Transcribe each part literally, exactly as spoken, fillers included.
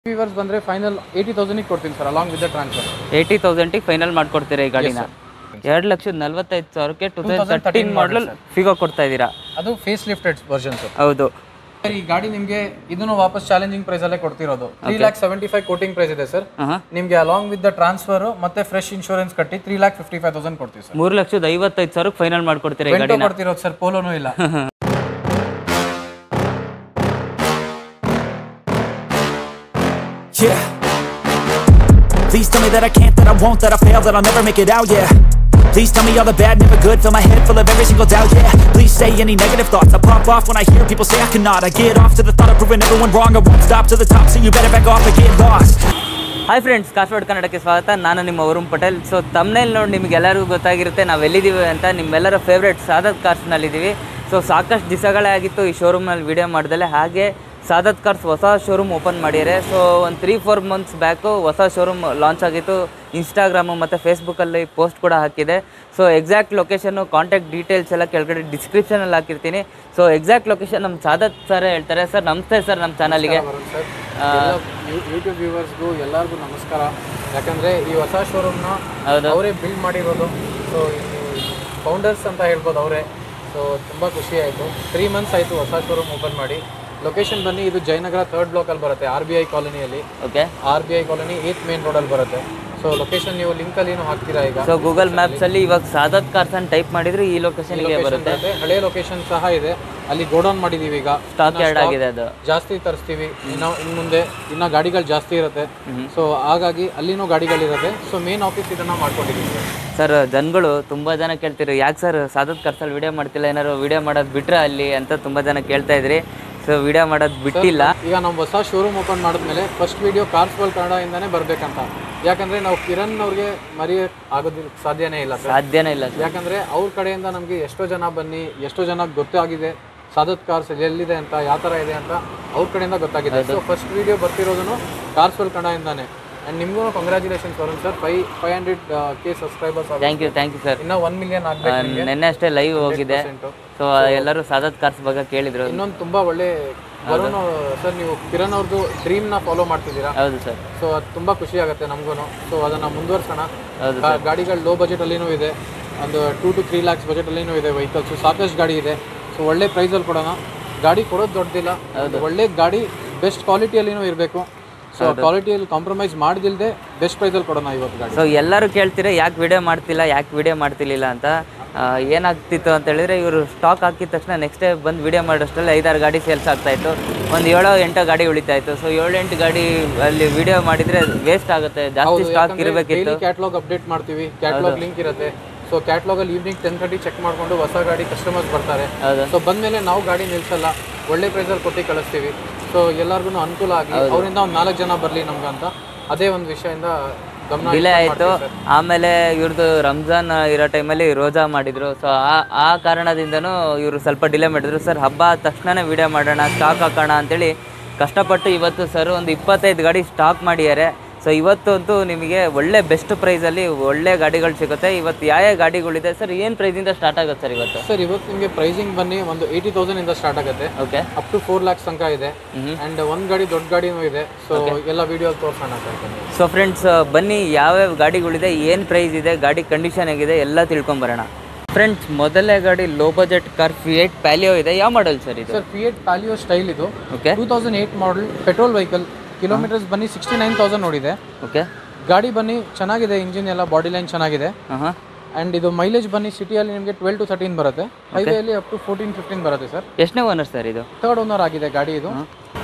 Viewers ಬಂದರೆ final eighty ತೌಸಂಡಿಗೆ ಕೊಡ್ತೀನಿ sir along with the transfer. Eighty ತೌಸಂಡಿಗೆ ಫೈನಲ್ ಮಾಡ್ಕೊಡ್ತೀರಾ ಈ ಗಾಡಿನ? ಎರಡು ಲಕ್ಷದ ನಲ್ವತ್ತೈದು ಸಾವಿರಕ್ಕೆ two thousand thirteen model Figo ಕೊಡ್ತಾ ಇದ್ದೀರಾ? ಅದು ಫೇಸ್ ಲಿಫ್ಟೆಡ್ ವರ್ಷನ್ ಸರ್. ಹೌದು. ಈ ಗಾಡಿ ನಿಮಗೆ ಇದನ್ನು ವಾಪಸ್ ಚಾಲೆಂಜಿಂಗ್ ಪ್ರೈಸ್ ಅಲ್ಲೇ ಕೊಡ್ತಿರೋದು. Three lakh seventy five quoting price ಇದೆ ಸರ್. ನಿಮಗೆ ಅಲಾಂಗ್ ವಿತ್ ದ ಟ್ರಾನ್ಸ್ಫರ್ ಮತ್ತೆ ಫ್ರೆಶ್ ಇನ್ಶೂರೆನ್ಸ್ ಕಟ್ಟಿ three lakh fifty five thousand ಕೊಡ್ತೀವಿ ಸರ್. ಮೂರು ಲಕ್ಷದ ಐವತ್ತೈದು ಸಾವಿರಕ್ಕೆ ಫೈನಲ್ ಮಾಡ್ಕೊಡ್ತೀರಾ ಈ ಗಾಡಿನ? ಕೊಡ್ತಿರೋದು ಸರ್, ಪೋಲೋನೂ ಇಲ್ಲ. Yeah. Please tell me that I can't, that I won't, that I fail, that I'll never make it out, yeah. Please tell me all the bad, never good, fill my head full of every single doubt, yeah. Please say any negative thoughts, I pop off when I hear people say I cannot. I get off to the thought of proving everyone wrong, I won't stop to the top, so you better back off and get lost. Hi friends, Cars World ಕನ್ನಡಕ್ಕೆ ಸ್ವಾಗತ. ನಾನು ನಿಮ್ಮ Varun Patel. So thumbnail ನೋಡಿ ನಿಮಗೆಲ್ಲರಿಗೂ ಗೊತ್ತಾಗಿರುತ್ತೆ ನಾವು ಎಲ್ಲಿದ್ದೀವಿ ಅಂತ. ನಿಮ್ಮೆಲ್ಲರ favourite Sadat ಕಾರ್ಸ್ನಲ್ಲಿದ್ದೀವಿ. So ಸಾಕಷ್ಟು ದಿವಸಗಳೇ ಆಗಿತ್ತು ಈ ಶೋರೂಮ್ನಲ್ಲಿ ವಿಡಿಯೋ ಮಾಡ್ದಲೆ. ಹಾಗೆ ಸಾದತ್ ಕಾರ್ಸ್ ಹೊಸ ಶೋರೂಮ್ ಓಪನ್ ಮಾಡಿದ್ದಾರೆ. ಸೊ ಒಂದು ತ್ರೀ ಫೋರ್ ಮಂತ್ಸ್ ಬ್ಯಾಕು ಹೊಸ ಶೋರೂಮ್ ಲಾಂಚ್ ಆಗಿತ್ತು. ಇನ್ಸ್ಟಾಗ್ರಾಮು ಮತ್ತು ಫೇಸ್ಬುಕ್ಕಲ್ಲಿ ಪೋಸ್ಟ್ ಕೂಡ ಹಾಕಿದೆ. ಸೊ ಎಕ್ಸಾಕ್ಟ್ ಲೊಕೇಶನ್ನು, ಕಾಂಟ್ಯಾಕ್ಟ್ ಡೀಟೇಲ್ಸ್ ಎಲ್ಲ ಕೆಳಗಡೆ ಡಿಸ್ಕ್ರಿಪ್ಷನಲ್ಲಿ ಹಾಕಿರ್ತೀನಿ. ಸೊ ಎಕ್ಸಾಕ್ಟ್ ಲೊಕೇಶನ್ ನಮ್ಮ ಸಾದತ್ ಸರ್ ಹೇಳ್ತಾರೆ. ಸರ್ ನಮಸ್ತೆ ಸರ್, ನಮ್ಮ ಚಾನಲ್ಗೆ ಯೂಟ್ಯೂಬ್ ವ್ಯೂವರ್ಸ್ಗೂ ಎಲ್ಲರಿಗೂ ನಮಸ್ಕಾರ. ಯಾಕಂದರೆ ಈ ಹೊಸ ಶೋರೂಮ್ನ ಅವರೇ ಬಿಲ್ಡ್ ಮಾಡಿರೋದು. ಸೊ ಫೌಂಡರ್ಸ್ ಅಂತ ಹೇಳ್ಬೋದು ಅವರೇ. ಸೊ ತುಂಬ ಖುಷಿ ಆಯಿತು. ತ್ರೀ ಮಂತ್ಸ್ ಆಯಿತು ಹೊಸ ಶೋರೂಮ್ ಓಪನ್ ಮಾಡಿ. ಲೊಕೇಶನ್ ಬನ್ನಿ, ಇದು ಜಯನಗರ ಥರ್ಡ್ ಬ್ಲಾಕಲ್ಲಿ ಬರುತ್ತೆ, ಆರ್ ಬಿ ಐ ಕಾಲೋನಿಯಲ್ಲಿ. Okay, R B I colony eighth main ರೋಡಲ್ಲಿ ಬರುತ್ತೆ. ಸೊ ಲೊಕೇಶನ್ ನೀವು ಲಿಂಕಲ್ಲಿ ಏನು ಹಾಕ್ತೀರಾ ಈಗ? ಸೊ ಗೂಗಲ್ ಮ್ಯಾಪ್ಸಲ್ಲಿ ಇವಾಗ ಸಾದತ್ ಕಾರ್ಸ್ ಅಂತ ಟೈಪ್ ಮಾಡಿದ್ರೆ ಈ ಲೊಕೇಶನ್ಗೆ ಬರುತ್ತೆ. ಹಳೆ ಲೊಕೇಶನ್ ಸಹ ಇದೆ, ಅಲ್ಲಿ ಗೋಡೌನ್ ಮಾಡಿದ್ದೀವಿ. ಈಗ ಸ್ಟಾಕ್ ಯಾರ್ಡ್ ಆಗಿದೆ, ಅದು ಜಾಸ್ತಿ ತರಿಸ್ತೀವಿ. ಇನ್ನು ಇನ್ನು ಮುಂದೆ ಇನ್ನು ಗಾಡಿಗಳು ಜಾಸ್ತಿ ಇರುತ್ತೆ. ಸೊ ಹಾಗಾಗಿ ಅಲ್ಲಿನೂ ಗಾಡಿಗಳಿರುತ್ತೆ. ಸೊ ಮೇನ್ ಆಫೀಸ್ ಇದನ್ನು ಮಾಡ್ಕೊಂಡಿದ್ದೀವಿ ಸರ್. ಜನಗಳು ತುಂಬ ಜನ ಕೇಳ್ತಿರು, ಯಾಕೆ ಸರ್ ಸಾದತ್ ಕಾರ್ಸಲ್ಲಿ ವಿಡಿಯೋ ಮಾಡ್ತಿಲ್ಲ, ಏನಾದ್ರು ವಿಡಿಯೋ ಮಾಡೋದು ಬಿಟ್ರೆ ಅಲ್ಲಿ ಅಂತ ತುಂಬ ಜನ ಕೇಳ್ತಾ ಇದ್ರಿ. ಸೊ ವಿಡಿಯೋ ಮಾಡೋದು ಬಿಟ್ಟಿಲ್ಲ. ಈಗ ನಾವು ಹೊಸ ಶೋರೂಮ್ ಓಪನ್ ಮಾಡಿದ್ಮೇಲೆ ಫಸ್ಟ್ ವಿಡಿಯೋ ಕಾರ್ಸ್ ವರ್ಲ್ಡ್ ಕನ್ನಡದಿಂದನೇ ಬರಬೇಕಂತ. ಯಾಕಂದರೆ ನಾವು ಕಿರಣ್ ಅವ್ರಿಗೆ ಮರೆಯೋಕ್ಕೆ ಆಗೋದಿಲ್ಲ, ಸಾಧ್ಯನೇ ಇಲ್ಲ ಸಾಧ್ಯನೇ ಇಲ್ಲ ಯಾಕಂದರೆ ಅವ್ರ ಕಡೆಯಿಂದ ನಮಗೆ ಎಷ್ಟೋ ಜನ ಬನ್ನಿ, ಎಷ್ಟೋ ಜನ ಗೊತ್ತಾಗಿದೆ ಸಾದತ್ ಕಾರ್ಸ್ ಎಲ್ಲಿದೆ ಅಂತ, ಯಾವ ಥರ ಇದೆ ಅಂತ ಅವ್ರ ಕಡೆಯಿಂದ ಗೊತ್ತಾಗಿದೆ. ಸೊ ಫಸ್ಟ್ ವಿಡಿಯೋ ಬರ್ತಿರೋದನ್ನು ಕಾರ್ಸ್ ವರ್ಲ್ಡ್ ಕನ್ನಡದಿಂದಾನೆ. ಆ್ಯಂಡ್ ನಿಮಗೂ ಕಂಗ್ರ್ಯಾಚುಲೇಷನ್ಸ್ ವರುಣ್ ಸರ್. ಫೈ five hundred K subscribers. Thank you thank you sir. ಇನ್ನೂ ಒನ್ ಮಿಲಿಯನ್ ಆಗಬೇಕು. ನೆನ್ನೆ ಅಷ್ಟೇ ಲೈವ್ ಹೋಗಿದೆ. ಸೊ ಎಲ್ಲರೂ ಸಾದತ್ ಕಾರ್ಸ್ ಬಗ್ಗೆ ಕೇಳಿದ್ರು. ಇನ್ನೊಂದು ತುಂಬ ಒಳ್ಳೆ ವರುಣ್ ಸರ್, ನೀವು ಕಿರಣ್ ಅವ್ರದ್ದು ಡ್ರೀಮ್ನ ಫಾಲೋ ಮಾಡ್ತಿದ್ದೀರಾ. ಹೌದು ಸರ್. ಸೊ ಅದು ತುಂಬ ಖುಷಿ ಆಗುತ್ತೆ ನಮಗೂ. ಸೊ ಅದನ್ನು ಮುಂದುವರ್ಸೋಣ. ಗಾಡಿಗಳು ಲೋ ಬಜೆಟಲ್ಲಿನೂ ಇದೆ, ಒಂದು ಟೂ ಟು ತ್ರೀ ಲ್ಯಾಕ್ಸ್ ಬಜೆಟಲ್ಲಿನೂ ಇದೆ ವೆಹಿಕಲ್ಸು. ಸಾಕಷ್ಟು ಗಾಡಿ ಇದೆ. ಸೊ ಒಳ್ಳೆ ಪ್ರೈಸಲ್ಲಿ ಕೊಡೋಣ. ಗಾಡಿ ಕೊಡೋದು ದೊಡ್ಡದಿಲ್ಲ, ಒಳ್ಳೆ ಗಾಡಿ ಬೆಸ್ಟ್ ಕ್ವಾಲಿಟಿಯಲ್ಲಿನೂ ಇರಬೇಕು. ಸೊ ಕ್ವಾಲಿಟಿಯಲ್ಲಿ ಕಾಂಪ್ರಮೈಸ್ ಮಾಡ್ದಿಲ್ಲದೆ ಬೆಸ್ಟ್ ಪ್ರೈಸಲ್ಲಿ ಕೊಡೋಣ ಇವತ್ತು ಗಾಡಿ. ಸೊ ಎಲ್ಲರೂ ಕೇಳ್ತೀರಾ ಯಾಕೆ ವಿಡಿಯೋ ಮಾಡ್ತಿಲ್ಲ, ಯಾಕೆ ವಿಡಿಯೋ ಮಾಡ್ತಿರ್ಲಿಲ್ಲ ಅಂತ. ಏನಾಗ್ತಿತ್ತು ಅಂತ ಹೇಳಿದ್ರೆ, ಇವರು ಸ್ಟಾಕ್ ಹಾಕಿದ ತಕ್ಷಣ ನೆಕ್ಸ್ಟ್ ಡೇ ಬಂದು ವಿಡಿಯೋ ಮಾಡೋಷ್ಟರಲ್ಲಿ ಐದಾರು ಗಾಡಿ ಸೇಲ್ಸ್ ಆಗ್ತಾಯಿತ್ತು. ಒಂದು ಏಳೋ ಎಂಟೋ ಗಾಡಿ ಉಳಿತಾಯಿತ್ತು. ಸೊ ಏಳು ಎಂಟು ಗಾಡಿ ಅಲ್ಲಿ ವಿಡಿಯೋ ಮಾಡಿದರೆ ವೇಸ್ಟ್ ಆಗುತ್ತೆ, ಜಾಸ್ತಿ ಸ್ಟಾಕ್ ಇರಬೇಕಿತ್ತು. ಕ್ಯಾಟ್ಲಾಗ್ ಅಪ್ಡೇಟ್ ಮಾಡ್ತೀವಿ, ಕ್ಯಾಟ್ಲಾಗ್ ಲಿಂಕ್ ಇರುತ್ತೆ. ಸೊ ಕ್ಯಾಟ್ಲಾಗಲ್ಲಿ ಈವ್ನಿಂಗ್ ಟೆನ್ ತರ್ಟಿ ಚೆಕ್ ಮಾಡಿಕೊಂಡು ಹೊಸ ಗಾಡಿ ಕಸ್ಟಮರ್ಸ್ ಬರ್ತಾರೆ. ಸೊ ಬಂದಮೇಲೆ ನಾವು ಗಾಡಿ ನಿಲ್ಲಿಸಲ್ಲ, ಒಳ್ಳೆ ಪ್ರೈಸಲ್ಲಿ ಕೊಟ್ಟು ಕಳಿಸ್ತೀವಿ. ಸೊ ಎಲ್ಲರಿಗೂ ಅನುಕೂಲ ಆಗಿ ಅವರಿಂದ ಒಂದು ನಾಲ್ಕು ಜನ ಬರಲಿ ನಮ್ಗೆ ಅಂತ ಅದೇ ಒಂದು ವಿಷಯದಿಂದ ಗಮನ ಡಿಲೇ ಆಯಿತು. ಆಮೇಲೆ ಇವ್ರದ್ದು ರಂಜಾನ್ ಇರೋ ಟೈಮಲ್ಲಿ ರೋಜಾ ಮಾಡಿದರು. ಸೊ ಆ ಆ ಕಾರಣದಿಂದನೂ ಇವರು ಸ್ವಲ್ಪ ಡಿಲೇ ಮಾಡಿದ್ರು. ಸರ್ ಹಬ್ಬ ಆದ ತಕ್ಷಣವೇ ವಿಡಿಯೋ ಮಾಡೋಣ, ಸ್ಟಾಕ್ ಹಾಕೋಣ ಅಂತೇಳಿ ಕಷ್ಟಪಟ್ಟು ಇವತ್ತು ಸರ್ ಒಂದು ಇಪ್ಪತ್ತೈದು ಗಾಡಿ ಸ್ಟಾಕ್ ಮಾಡಿದ್ದಾರೆ. ಸೊ ಇವತ್ತಂತೂ ನಿಮಗೆ ಒಳ್ಳೆ ಬೆಸ್ಟ್ ಪ್ರೈಸಲ್ಲಿ ಒಳ್ಳೆ ಗಾಡಿಗಳು ಸಿಗುತ್ತೆ. ಇವತ್ತು ಯಾವ ಯಾವ ಗಾಡಿಗಳಿದೆ ಸರ್, ಏನು ಪ್ರೈಸಿಂದ ಸ್ಟಾರ್ಟ್ ಆಗುತ್ತೆ ಸರ್ ಇವತ್ತು? ಸರ್ ಇವತ್ತು ನಿಮಗೆ ಪ್ರೈಸಿಂಗ್ ಬನ್ನಿ ಒಂದು ಏಯ್ಟಿ ತೌಸಂಡ್ ಇಂದ ಸ್ಟಾರ್ಟ್ ಆಗುತ್ತೆ. Okay, up to four lakhs ತನಕ ಇದೆ. ಆ್ಯಂಡ್ ಒಂದು ಗಾಡಿ ದೊಡ್ಡ ಗಾಡಿನೂ ಇದೆ. ಸೊ ಎಲ್ಲ ವಿಡಿಯೋ ತೋರಿಸೋಣ. ಸೊ ಫ್ರೆಂಡ್ಸ್ ಬನ್ನಿ, ಯಾವ್ಯಾವ ಗಾಡಿಗಳಿದೆ, ಏನು ಪ್ರೈಸ್ ಇದೆ, ಗಾಡಿ ಕಂಡೀಷನ್ ಹೇಗಿದೆ ಎಲ್ಲ ತಿಳ್ಕೊಂಬರೋಣ. ಫ್ರೆಂಡ್ಸ್ ಮೊದಲನೇ ಗಾಡಿ low budget car Fiat Palio ಇದೆ. ಯಾವ ಮಾಡಲ್ ಸರ್ ಇದು? ಸರ್ ಫಿಯೇಟ್ ಪ್ಯಾಲಿಯೋ ಸ್ಟೈಲ್ ಇದು. Okay, two thousand eight model petrol vehicle. Kilometres ಬನ್ನಿ ಸಿಕ್ಸ್ಟಿ ನೈನ್ ತೌಸಂಡ್ ನೋಡಿದೆ. ಓಕೆ, ಗಾಡಿ ಬನ್ನಿ ಚೆನ್ನಾಗಿದೆ, ಇಂಜಿನ್ ಎಲ್ಲ ಬಾಡಿ ಲೈನ್ ಚೆನ್ನಾಗಿದೆ. ಹಾಂ, ಆ್ಯಂಡ್ ಇದು ಮೈಲೇಜ್ ಬನ್ನಿ ಸಿಟಿಯಲ್ಲಿ ನಿಮಗೆ ಟ್ವೆಲ್ ಟು ತರ್ಟೀನ್ ಬರುತ್ತೆ, ಹೈವೇಲಿ ಅಪ್ ಟು ಫೋರ್ಟೀನ್ ಫಿಫ್ಟೀನ್ ಬರುತ್ತೆ ಸರ್. ಎಷ್ಟನೇ ಓನರ್ ಸರ್ ಇದು? ಥರ್ಡ್ ಓನರ್ ಆಗಿದೆ ಗಾಡಿ ಇದು.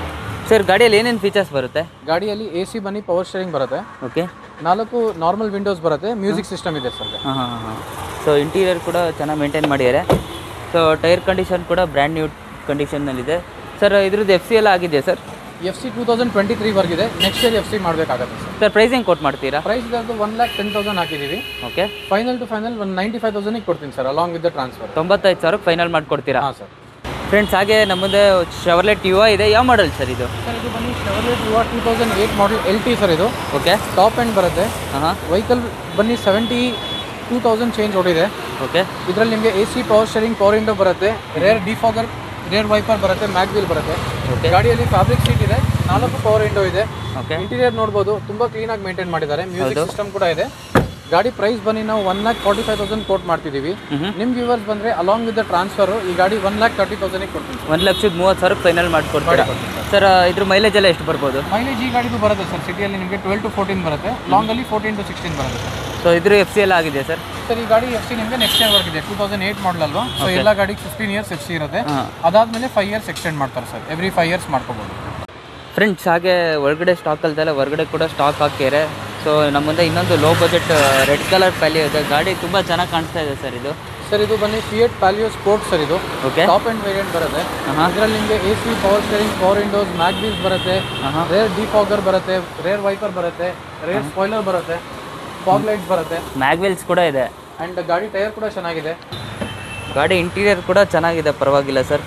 ಸರ್ ಗಾಡಿಯಲ್ಲಿ ಏನೇನು ಫೀಚರ್ಸ್ ಬರುತ್ತೆ? ಗಾಡಿಯಲ್ಲಿ ಎ ಸಿ ಬನ್ನಿ ಪವರ್ ಸ್ಟೇರಿಂಗ್ ಬರುತ್ತೆ. ಓಕೆ, ನಾಲ್ಕು ನಾರ್ಮಲ್ ವಿಂಡೋಸ್ ಬರುತ್ತೆ, ಮ್ಯೂಸಿಕ್ ಸಿಸ್ಟಮ್ ಇದೆ ಸರ್. ಹಾಂ ಹಾಂ ಹಾಂ. ಸೊ ಇಂಟೀರಿಯರ್ ಕೂಡ ಚೆನ್ನಾಗಿ ಮೇಂಟೈನ್ ಮಾಡಿದ್ದಾರೆ. ಸೊ ಟೈರ್ ಕಂಡೀಷನ್ ಕೂಡ ಬ್ರ್ಯಾಂಡ್ ನ್ಯೂ ಕಂಡೀಷನ್ನಲ್ಲಿದೆ. ಸರ್ ಇದ್ರದ್ದು ಎಫ್ ಸಿ ಎಲ್ಲ ಆಗಿದೆ sir? F C two thousand twenty ತ್ರೀವರೆಗಿದೆ. Next year F C ಮಾಡಬೇಕಾಗುತ್ತೆ ಸರ್. ಸರ್ ಪ್ರೈಸಿಂಗ್ ಕೋಟ್ ಮಾಡ್ತೀರಾ? ಪ್ರೈಸ್ ಇದರದ್ದು ಒನ್ ಲ್ಯಾಕ್ ಟೆನ್ ತೌಸಂಡ್ ಹಾಕಿದ್ದೀವಿ. Okay, final to final one ninety five ತೌಸಂಡಿಗೆ ಕೊಡ್ತೀನಿ sir, along with the transfer. ತೊಂಬತ್ತೈದು ಸಾವಿರಕ್ಕೆ ಫೈನಲ್ ಮಾಡಿಕೊಡ್ತೀರಾ? ಹಾಂ ಸರ್. ಫ್ರೆಂಡ್ಸ್ ಹಾಗೆ ನಮ್ಮದೇ ಶೆವರ್ಲೆಟ್ ಯುವಾ ಇದೆ. ಯಾವ ಮಾಡಲ್ ಸರ್ ಇದು? ಸರ್ ಇದು ಬನ್ನಿ Chevrolet Uva two thousand eight model L T sir ಇದು. ಓಕೆ, ಟಾಪ್ ಎಂಡ್ ಬರುತ್ತೆ. ಹಾಂ, ವೆಹಿಕಲ್ ಬನ್ನಿ ಸೆವೆಂಟಿ ಟೂ ತೌಸಂಡ್ ಚೇಂಜ್ ಓಡಿದೆ. ಓಕೆ, ಇದರಲ್ಲಿ ನಿಮಗೆ A C power steering power window ಬರುತ್ತೆ, ರೇರ್ ಡಿಫಾಗರ್ ರೇರ್ ವೈಪರ್ ಬರುತ್ತೆ, ಮ್ಯಾಗ್ ವೀಲ್ ಬರುತ್ತೆ. ಗಾಡಿಯಲ್ಲಿ ಫ್ಯಾಬ್ರಿಕ್ ಸೀಟ್ ಇದೆ. ನಾಲ್ಕು ಪವರ್ ವಿಂಡೋ ಇದೆ. ಓಕೆ. ಇಂಟೀರಿಯರ್ ನೋಡ್ಬೋದು, ತುಂಬಾ ಕ್ಲೀನ್ ಆಗಿ ಮೇಂಟೈನ್ ಮಾಡಿದ್ದಾರೆ. ಮ್ಯೂಸಿಕ್ ಸಿಸ್ಟಮ್ ಕೂಡ ಇದೆ. ಗಾಡಿ ಪ್ರೈಸ್ ಬನ್ನಿ ನಾವು one lakh forty five thousand quote ಮಾಡ್ತಿದ್ದೀವಿ. ನಿಮ್ ವ್ಯೂವರ್ಸ್ ಬಂದ್ರೆ ಅಲಾಂಗ್ ವಿತ್ ದ ಟ್ರಾನ್ಸ್ಫರ್ ಈ ಗಾಡಿ ಒನ್ ಲ್ಯಾಕ್ ತರ್ಟಿ ತೌಸಂಡ್ ಕೊಡ್ತೀನಿ. ಒಂದು ಲಕ್ಷದ ಮೂವತ್ತು ಸಾವಿರ ಫೈನಲ್ ಮಾಡ್ಕೊಡ್ತೀರಾ ಸರ್? ಇದ್ರ ಮೈಲೇಜ್ ಎಲ್ಲ ಎಷ್ಟು ಬರ್ಬೋದು? ಮೈಲೇಜ್ ಈ ಗಾಡಿದು ಬರುತ್ತೆ ಸರ್, ಸಿಟಿಯಲ್ಲಿ ನಿಮಗೆ ಟ್ವೆಲ್ ಟು ಫೋರ್ಟೀನ್ ಬರುತ್ತೆ, ಲಾಂಗ್ ಅಲ್ಲಿ ಫೋರ್ಟೀನ್ ಟು ಸಿಕ್ಸ್ಟೀನ್ ಬರುತ್ತೆ ಸರ್. ಸೊ ಇದ್ರ ಎಫ್ ಸಿ ಎಲ್ಲ ಆಗಿದೆ ಸರ್? ಸರ್ ಈ ಗಾಡಿ ಎಫ್ ಸಿ ನಿಮಗೆ ನೆಕ್ಸ್ಟ್ ಇಯರ್ ವರ್ಕ್ ಇದೆ, ಟೂ ತೌಸಂಡ್ ಏಟ್ ಮಾಡಲ್ ಅಲ್ವಾ. ಸೊ ಎಲ್ಲ ಗಾಡಿಗೆ ಫಿಫ್ಟೀನ್ ಇಯರ್ಸ್ ಎಫ್ ಸಿ ಇರುತ್ತೆ. ಅದಾದ್ಮೇಲೆ ಫೈವ್ ಇಯರ್ಸ್ ಎಕ್ಸ್ಟೆಂಡ್ ಮಾಡ್ತಾರೆ ಸರ್, ಎವ್ರಿ ಫೈವ್ ಇಯರ್ಸ್ ಮಾಡ್ಕೋಬಹುದು. ಫ್ರೆಂಡ್ಸ್ ಹಾಗೆ ಒಳಗಡೆ ಸ್ಟಾಕ್ ಅಲ್ದಲ್ಲ ಹೊರಗಡೆ ಕೂಡ ಸ್ಟಾಕ್ ಹಾಕಿದ್ದಾರೆ. ಸೊ ನಮ್ಮ ಮುಂದೆ ಇನ್ನೊಂದು low budget red colour Palio ಇದೆ. ಗಾಡಿ ತುಂಬ ಚೆನ್ನಾಗಿ ಕಾಣಿಸ್ತಾ ಇದೆ ಸರ್ ಇದು. ಸರ್ ಇದು ಬನ್ನಿ ಫಿಯಟ್ ಪ್ಯಾಲಿಯೋ ಸ್ಪೋರ್ಟ್ ಸರ್. ಇದು ಓಕೆ. ಟಾಪ್ ಅಂಡ್ ವೇರಿಯಂಟ್ ಬರುತ್ತೆ. ಇದರಲ್ಲಿ ನಿಮಗೆ A C, power steering, power windows, mag wheels ಬರುತ್ತೆ, ರೇರ್ ಡಿಫಾಗರ್ ಬರುತ್ತೆ, ರೇರ್ ವೈಪರ್ ಬರುತ್ತೆ, ರೇರ್ ಸ್ಪಾಯ್ಲರ್ ಬರುತ್ತೆ, ಫಾಗ್ ಲೈಟ್ಸ್ ಬರುತ್ತೆ, ಮ್ಯಾಗ್ ವೀಲ್ಸ್ ಕೂಡ ಇದೆ. ಆ್ಯಂಡ್ ಗಾಡಿ ಟೈರ್ ಕೂಡ ಚೆನ್ನಾಗಿದೆ. ಗಾಡಿ ಇಂಟೀರಿಯರ್ ಕೂಡ ಚೆನ್ನಾಗಿದೆ, ಪರವಾಗಿಲ್ಲ ಸರ್.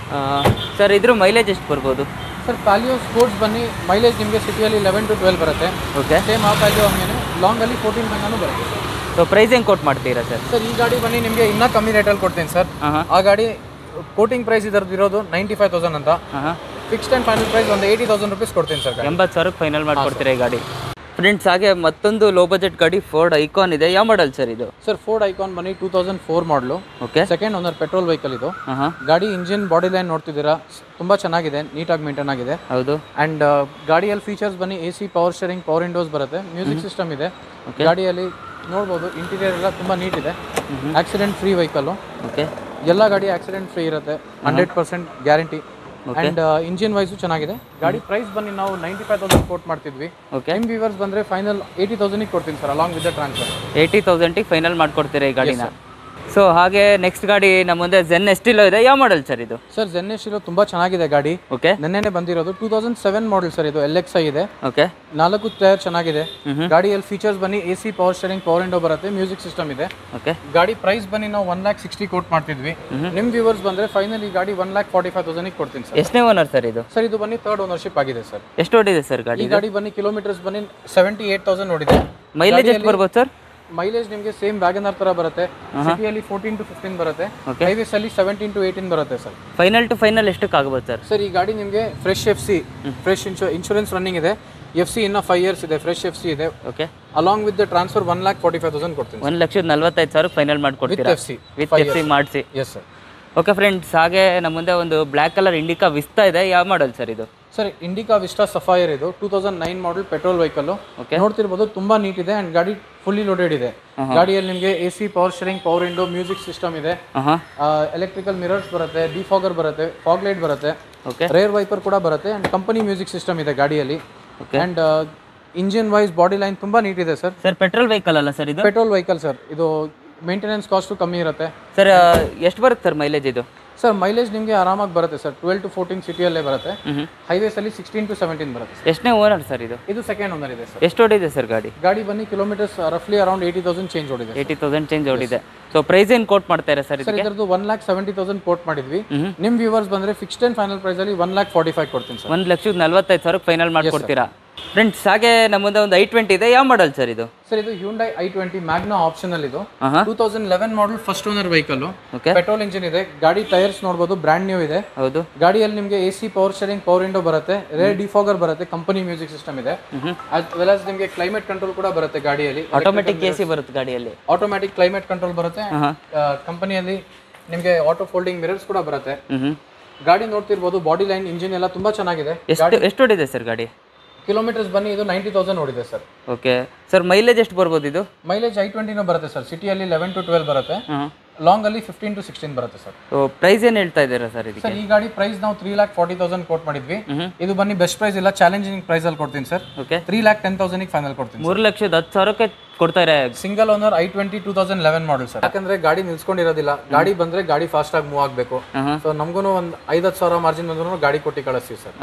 ಸರ್ ಇದ್ರ ಮೈಲೇಜ್ ಎಷ್ಟು ಬರ್ಬೋದು? ಸರ್ ಪ್ಯಾಲಿಯೋ ಸ್ಪೋರ್ಟ್ಸ್ ಬನ್ನಿ ಮೈಲೇಜ್ ನಿಮಗೆ ಸಿಟಿಯಲ್ಲಿ ಲೆವೆನ್ ಟು ಟ್ವೆಲ್ ಬರುತ್ತೆ. ಓಕೆ. ಸೇಮ್ ಆ ಪ್ಯಾಲಿಯೋ ಹಂಗೇನೆ ಲಾಂಗಲ್ಲಿ ಫೋರ್ಟೀನ್ ತನಕನೂ ಬರುತ್ತೆ. ಸೊ ಪ್ರೈಸ್ ಹೆಂಗೆ ಕೋಟ್ ಮಾಡ್ತೀರಾ ಸರ್? ಸರ್ ಈ ಗಾಡಿ ಬನ್ನಿ ನಿಮಗೆ ಇನ್ನೂ ಕಮ್ಮಿ ರೇಟಲ್ಲಿ ಕೊಡ್ತೀನಿ ಸರ್. ಆ ಗಾಡಿ ಕೋಟಿಂಗ್ ಪ್ರೈಸ್ ಇದರದ್ದು ಇರೋದು ನೈಂಟಿ ಫೈವ್ ತೌಸಂಡ್ ಅಂತ. ಫಿಕ್ಸ್ಡ್ ಆ್ಯಂಡ್ ಫೈನಲ್ ಪ್ರೈಸ್ ಒಂದು ಏಯ್ಟಿ ತೌಸಂಡ್ ರುಪೀಸ್ ಕೊಡ್ತೀನಿ ಸರ್. ಎಂಬತ್ತು ಸಾವಿರಕ್ಕೆ ಫೈನಲ್ ಮಾಡಿಕೊಡ್ತೀರಾ ಈ ಗಾಡಿ? ಫ್ರೆಂಡ್ಸ್ ಹಾಗೆ ಮತ್ತೊಂದು ಲೋ ಬಜೆಟ್ ಗಾಡಿ ಫೋರ್ಡ್ ಐಕಾನ್ ಇದೆ. ಯಾವ ಮಾಡಲ್ ಸರ್ ಇದು? ಸರ್ ಫೋರ್ಡ್ ಐಕಾನ್ ಬನ್ನಿ two thousand four model. Okay. Second owner petrol vehicle ಇದು. ಗಾಡಿ ಇಂಜಿನ್ ಬಾಡಿ ಲೈನ್ ನೋಡ್ತಿದ್ದೀರಾ, ತುಂಬಾ ಚೆನ್ನಾಗಿದೆ, ನೀಟಾಗಿ ಮೇಂಟೈನ್ ಆಗಿದೆ. ಹೌದು. ಅಂಡ್ ಗಾಡಿಯಲ್ಲಿ ಫೀಚರ್ಸ್ ಬನ್ನಿ A C, power steering, power windows ಬರುತ್ತೆ, ಮ್ಯೂಸಿಕ್ ಸಿಸ್ಟಮ್ ಇದೆ. ಗಾಡಿಯಲ್ಲಿ ನೋಡ್ಬೋದು ಇಂಟೀರಿಯರ್ ಎಲ್ಲ ತುಂಬ ನೀಟ್ ಇದೆ. Accident free vehicle. ಓಕೆ. ಎಲ್ಲ ಗಾಡಿ ಆಕ್ಸಿಡೆಂಟ್ ಫ್ರೀ ಇರುತ್ತೆ, hundred percent guarantee. And engine wise ಚೆನ್ನಾಗಿದೆ. ಗಾಡಿ ಪ್ರೈಸ್ ಬನ್ನಿ ನಾವು ನೈಂಟಿ ಫೈವ್ ತೌಸಂಡ್ ಕೋಟ್ ಮಾಡ್ತಿದ್ವಿ. ಓಕೆ. ನಿಮ್ ವ್ಯೂವರ್ಸ್ ಬಂದ್ರೆ ಫೈನಲ್ ಏಯ್ಟಿ ತೌಸಂಡಿಗೆ ಕೊಡ್ತೀನಿ sir, along with the transfer. Eighty ತೌಸಂಡಿಗೆ ಫೈನಲ್ ಮಾಡ್ಕೊಡ್ತೀರಾ ಈ ಗಾಡಿನ? ಸೊ ಹಾಗೆ ನೆಕ್ಸ್ಟ್ ಗಾಡಿ ನಮ್ಮ ಮುಂದೆ ಜೆನ್ ಎಸ್ಟಿಲೋ ಇದೆ. ಯಾವ ಮಾಡಲ್ ಸರ್ ಇದು? ಸರ್ ಜೆನ್ ಎಸ್ಟಿಲೋ ತುಂಬಾ ಚೆನ್ನಾಗಿದೆ ಗಾಡಿ. ಓಕೆ. ನೆನ್ನೆನೆ ಬಂದಿರೋದು, two thousand seven model sir ಇದು. ಎಲ್ ಎಕ್ಸ್ ಐ ಇದೆ. ಓಕೆ. ನಾಲ್ಕು ಟೈರ್ ಚೆನ್ನಾಗಿದೆ. ಗಾಡಿಯಲ್ಲಿ ಫೀಚರ್ಸ್ ಬನ್ನಿ A C, power steering, power window ಬರುತ್ತೆ, ಮ್ಯೂಸಿಕ್ ಸಿಸ್ಟಮ್ ಇದೆ. ಓಕೆ. ಗಾಡಿ ಪ್ರೈಸ್ ಬನ್ನಿ ನಾವು ಒನ್ ಲ್ಯಾಕ್ ಸಿಕ್ಸ್ಟಿ ಕೋಟ್ ಮಾಡ್ತಿದ್ವಿ. ನಿಮ್ ವ್ಯೂವರ್ಸ್ ಬಂದ್ರೆ ಫೈನಲ್ ಈ ಗಾಡಿ one lakh forty five thousand ಕೊಡ್ತೀನಿ ಸರ್. ಎಷ್ಟನೇ ಓನರ್ ಸರ್ ಇದು? ಸರ್ ಇದು ಬನ್ನಿ ಥರ್ಡ್ ಓನರ್ಶಿಪ್ ಆಗಿದೆ ಸರ್. ಎಷ್ಟು ಓಡಿದೆ ಸರ್ ಗಾಡಿ? ಈ ಗಾಡಿ ಬನ್ನಿ ಕಿಲೋಮೀಟರ್ಸ್ ಬನ್ನಿ ಸೆವೆಂಟಿ ಏಟ್ ತೌಸಂಡ್ ಓಡಿದೆ. ಮೈಲೇಜ್ ಎಷ್ಟು ಬರ್ಬೋದು ಸರ್? ಮೈಲೇಜ್ ನಿಮಗೆ ಸೇಮ್ ವ್ಯಾಗನರ್ ತರ ಬರುತ್ತೆ. ಸಿಟಿಯಲ್ಲಿ ಫೋರ್ಟೀನ್ ಟು ಫಿಫ್ಟೀನ್ ಬರುತ್ತೆ, ಹೈವೇಸ್ ಅಲ್ಲಿ ಸೆವೆಂಟೀನ್ ಟು ಏಯ್ಟೀನ್ ಬರುತ್ತೆ ಸರ್. ಫೈನಲ್ ಟು ಫೈನಲ್ ಎಷ್ಟಕ್ಕೆ ಆಗ್ಬೋದು ಸರ್? ಸರ್ ಈ ಗಾಡಿ ನಿಮಗೆ fresh F C, fresh insurance running ಇದೆ. ಎಫ್ ಸಿ ಇನ್ನ ಫೈವ್ ಇಯರ್ಸ್ ಇದೆ, ಫ್ರೆಶ್ ಎಫ್ ಸಿ ಇದೆ. Okay. Along with the transfer one lakh forty five thousand ಕೊಡ್ತೀನಿ. ಒಂದು ಲಕ್ಷದ ನಲ್ವತ್ತೈದು ಸಾವಿರ ಫೈನಲ್ ಮಾಡ್ಕೊಡ್ತೀರಾ? With F C. With F C ಮಾಡಿಸಿ. Yes sir. ಓಕೆ ಫ್ರೆಂಡ್ಸ್, ಹಾಗೆ ನಮ್ಮ ಮುಂದೆ ಒಂದು ಬ್ಲ್ಯಾಕ್ ಕಲರ್ ಇಂಡಿಕಾ ವಿಸ್ತಾ ಇದೆ. ಯಾವ ಮಾಡಲ್ ಸರ್ ಇದು? ಸರ್ ಇಂಡಿಕಾ ವಿಸ್ಟಾ ಸಫೈರ್ ಇದು two thousand nine model petrol vehicle. ನೋಡ್ತಿರ್ಬೋದು ತುಂಬಾ ನೀಟ್ ಇದೆ ಅಂಡ್ ಗಾಡಿ ಫುಲ್ಲಿ ಲೋಡೆಡ್ ಇದೆ. ಗಾಡಿಯಲ್ಲಿ ನಿಮಗೆ A C, power steering, power window, music system ಇದೆ, ಎಲೆಕ್ಟ್ರಿಕಲ್ ಮಿರರ್ಸ್ ಬರುತ್ತೆ, ಡಿಫಾಗರ್ ಬರುತ್ತೆ, ಫಾಗ್ ಲೈಟ್ ಬರುತ್ತೆ, ರೇರ್ ವೈಪರ್ ಕೂಡ ಬರುತ್ತೆ ಅಂಡ್ ಕಂಪನಿ ಮ್ಯೂಸಿಕ್ ಸಿಸ್ಟಮ್ ಇದೆ ಗಾಡಿಯಲ್ಲಿ. And engine wise body line ತುಂಬಾ ನೀಟ್ ಇದೆ ಸರ್. ಸರ್ ಪೆಟ್ರೋಲ್ ವೆಹಿಕಲ್ ಅಲ್ಲ ಸರ್ ಇದು? Petrol vehicle sir. ಇದು ಮೇಂಟೆನೆನ್ಸ್ ಕಾಸ್ಟು ಕಮ್ಮಿ ಇರುತ್ತೆ ಸರ್. ಎಷ್ಟು ಬರುತ್ತೆ ಸರ್ ಮೈಲೇಜ್ ಇದು? ಸರ್ ಮೈಲೇಜ್ ನಿಮಗೆ ಆರಾಮಾಗಿ ಬರುತ್ತೆ ಸರ್, ಟ್ವೆಲ್ ಟು ಫೋರ್ಟೀನ್ ಸಿಟಿಯಲ್ಲೇ ಬರುತ್ತೆ. ಹೈವೇಸ್ ಅಲ್ಲಿ ಸಿಕ್ಸ್ಟೀನ್ ಟು ಸೆವೆಂಟೀನ್ ಬರುತ್ತೆ. ಎಷ್ಟನೇ ಓನರ್ ಸರ್ ಇದು? ಇದು ಸೆಕೆಂಡ್ ಓನರ್ ಇದೆ ಸರ್. ಎಷ್ಟು ಓಡಿದೆ ಸರ್ ಗಾಡಿ? ಗಾಡಿ ಬನ್ನಿ ಕಿಲೋಮೀಟರ್ಸ್ ರಫ್ಲಿ ಅರೌಂಡ್ ಏಯ್ಟಿ ತೌಸಂಡ್ ಚೇಂಜ್ ಓಡಿದೆ. ಏಯ್ಟಿ ತೌಸಂಡ್ ಚೇಂಜ್ ಓಡಿದೆ. ಸೊ ಪ್ರೈಸ್ ಏನು ಕೋಟ್ ಮಾಡ್ತಾರೆ ಸರ್? ಸರ್ ಇದರದ್ದು one lakh seventy thousand quote ಮಾಡಿದ್ವಿ. ನಿಮ್ ವ್ಯೂವರ್ಸ್ ಬಂದ್ರೆ ಫಿಕ್ಸ್ಡ್ ಅಂಡ್ ಫೈನಲ್ ಪ್ರೈಸ್ ಅಲ್ಲಿ ಒನ್ ಲ್ಯಾಕ್ ಫಾರ್ಟಿ ಫೈವ್ ಕೊಡ್ತೀನಿ ಸರ್. ಒಂದು ಲಕ್ಷದ ನಲ್ವತ್ತೈದು ಸಾವಿರ ಫೈನಲ್ ಮಾಡ್ಕೊಡ್ತೀರಾ? ಫ್ರೆಂಡ್ಸ್ ಹಾಗೆ ನಮ್ಮ ಮುಂದೆ ಒಂದು ಐ ಟ್ವೆಂಟಿ ಇದೆ. ಯಾವ ಮಾಡಲ್ ಸರ್ ಇದು? ಸರ್ ಇದು Hyundai I twenty Magna optional. ಇದು two thousand eleven model first owner vehicle. Petrol engine ಇದೆ. ಗಾಡಿ ಟೈರ್ಸ್ ನೋಡಬಹುದು ಬ್ರಾಂಡ್ ನ್ಯೂ ಇದೆ. ಹೌದು. ಗಾಡಿಯಲ್ಲಿ ನಿಮಗೆ A C, power steering, power window ಬರುತ್ತೆ, ರೇರ್ ಡಿಫಾಗರ್ ಬರುತ್ತೆ, ಕಂಪನಿ ಮ್ಯೂಸಿಕ್ ಸಿಸ್ಟಮ್ ಇದೆ. ಅಸ್ ವೆಲ್ ಆಸ್ ನಿಮಗೆ ಕ್ಲೈಮೇಟ್ ಕಂಟ್ರೋಲ್ ಕೂಡ ಬರುತ್ತೆ ಗಾಡಿಯಲ್ಲಿ. ಆಟೋಮೆಟಿಕ್ ಎ ಸಿ ಬರುತ್ತೆ ಗಾಡಿಯಲ್ಲಿ. ಆಟೋಮ್ಯಾಟಿಕ್ ಕ್ಲೈಮೇಟ್ ಕಂಟ್ರೋಲ್ ಬರುತ್ತೆ. ಕಂಪನಿಯಲ್ಲಿ ನಿಮಗೆ ಆಟೋ ಫೋಲ್ಡಿಂಗ್ ಮಿರರ್ಸ್ ಕೂಡ ಬರುತ್ತೆ. ಗಾಡಿ ನೋಡ್ತಿರ್ಬೋದು ಬಾಡಿ ಲೈನ್, ಇಂಜಿನ್ ಎಲ್ಲ ತುಂಬಾ ಚೆನ್ನಾಗಿದೆ. ಎಷ್ಟು ಎಷ್ಟು ಓಡಿದೆ ಸರ್ ಗಾಡಿ? ಕಿಲೋಮೀಟರ್ಸ್ ಬನ್ನಿ ಇದು ನೈಂಟಿ ತೌಸಂಡ್ ಓಡಿದೆ ಸರ್. Okay sir. ಮೈಲೇಜ್ ಎಷ್ಟು ಬರ್ಬೋದು ಇದು? ಮೈಲೇಜ್ ಐ ಟ್ವೆಂಟಿನೂ ಬರುತ್ತೆ ಸರ್. ಸಿಟಿಯಲ್ಲಿ ಲೆವೆನ್ ಟು ಟ್ವೆಲ್ ಬರುತ್ತೆ, ಲಾಂಗ್ ಅಲ್ಲಿ ಫಿಫ್ಟೀನ್ ಟು ಸಿಕ್ಸ್ಟೀನ್ ಬರುತ್ತೆ ಸರ್. ಪ್ರೈಸ್ ಏನು ಹೇಳ್ತಾ ಇದ್ದೀರಾ ಸರ್ ಇದಕ್ಕೆ? ಸರ್ ಈ ಗಾಡಿ ಪ್ರೈಸ್ ನಾವು three lakh forty thousand quote ಮಾಡಿದ್ವಿ. ಇದು ಬನ್ನಿ ಬೆಸ್ಟ್ ಪ್ರೈಸ್ ಇಲ್ಲ, ಚಾಲೆಂಜಿಂಗ್ ಪ್ರೈಸ್ ಅಲ್ಲಿ ಕೊಡ್ತೀನಿ sir. Okay. Three lakh ten thousand final ಕೊಡ್ತೀನಿ. ಮೂರು ಲಕ್ಷದ ಹತ್ತು ಸಾವಿರಕ್ಕೆ ಕೊಡ್ತಾರೆ. Single owner I twenty two thousand eleven model sir. ಯಾಕಂದ್ರೆ ಗಾಡಿ ನಿಲ್ಸ್ಕೊಂಡಿರೋದಿಲ್ಲ, ಗಾಡಿ ಬಂದ್ರೆ ಗಾಡಿ ಫಾಸ್ಟ್ ಆಗಿ ಮೂವ್ ಆಗಬೇಕು. ಸೊ ನಮಗೂ ಒಂದು ಐದತ್ತು ಸಾವಿರ ಮಾರ್ಜಿನ್ ಬಂದ್ರು ಗಾಡಿ ಕೊಟ್ಟು ಕಳಿಸ್ತೀವಿ ಸರ್.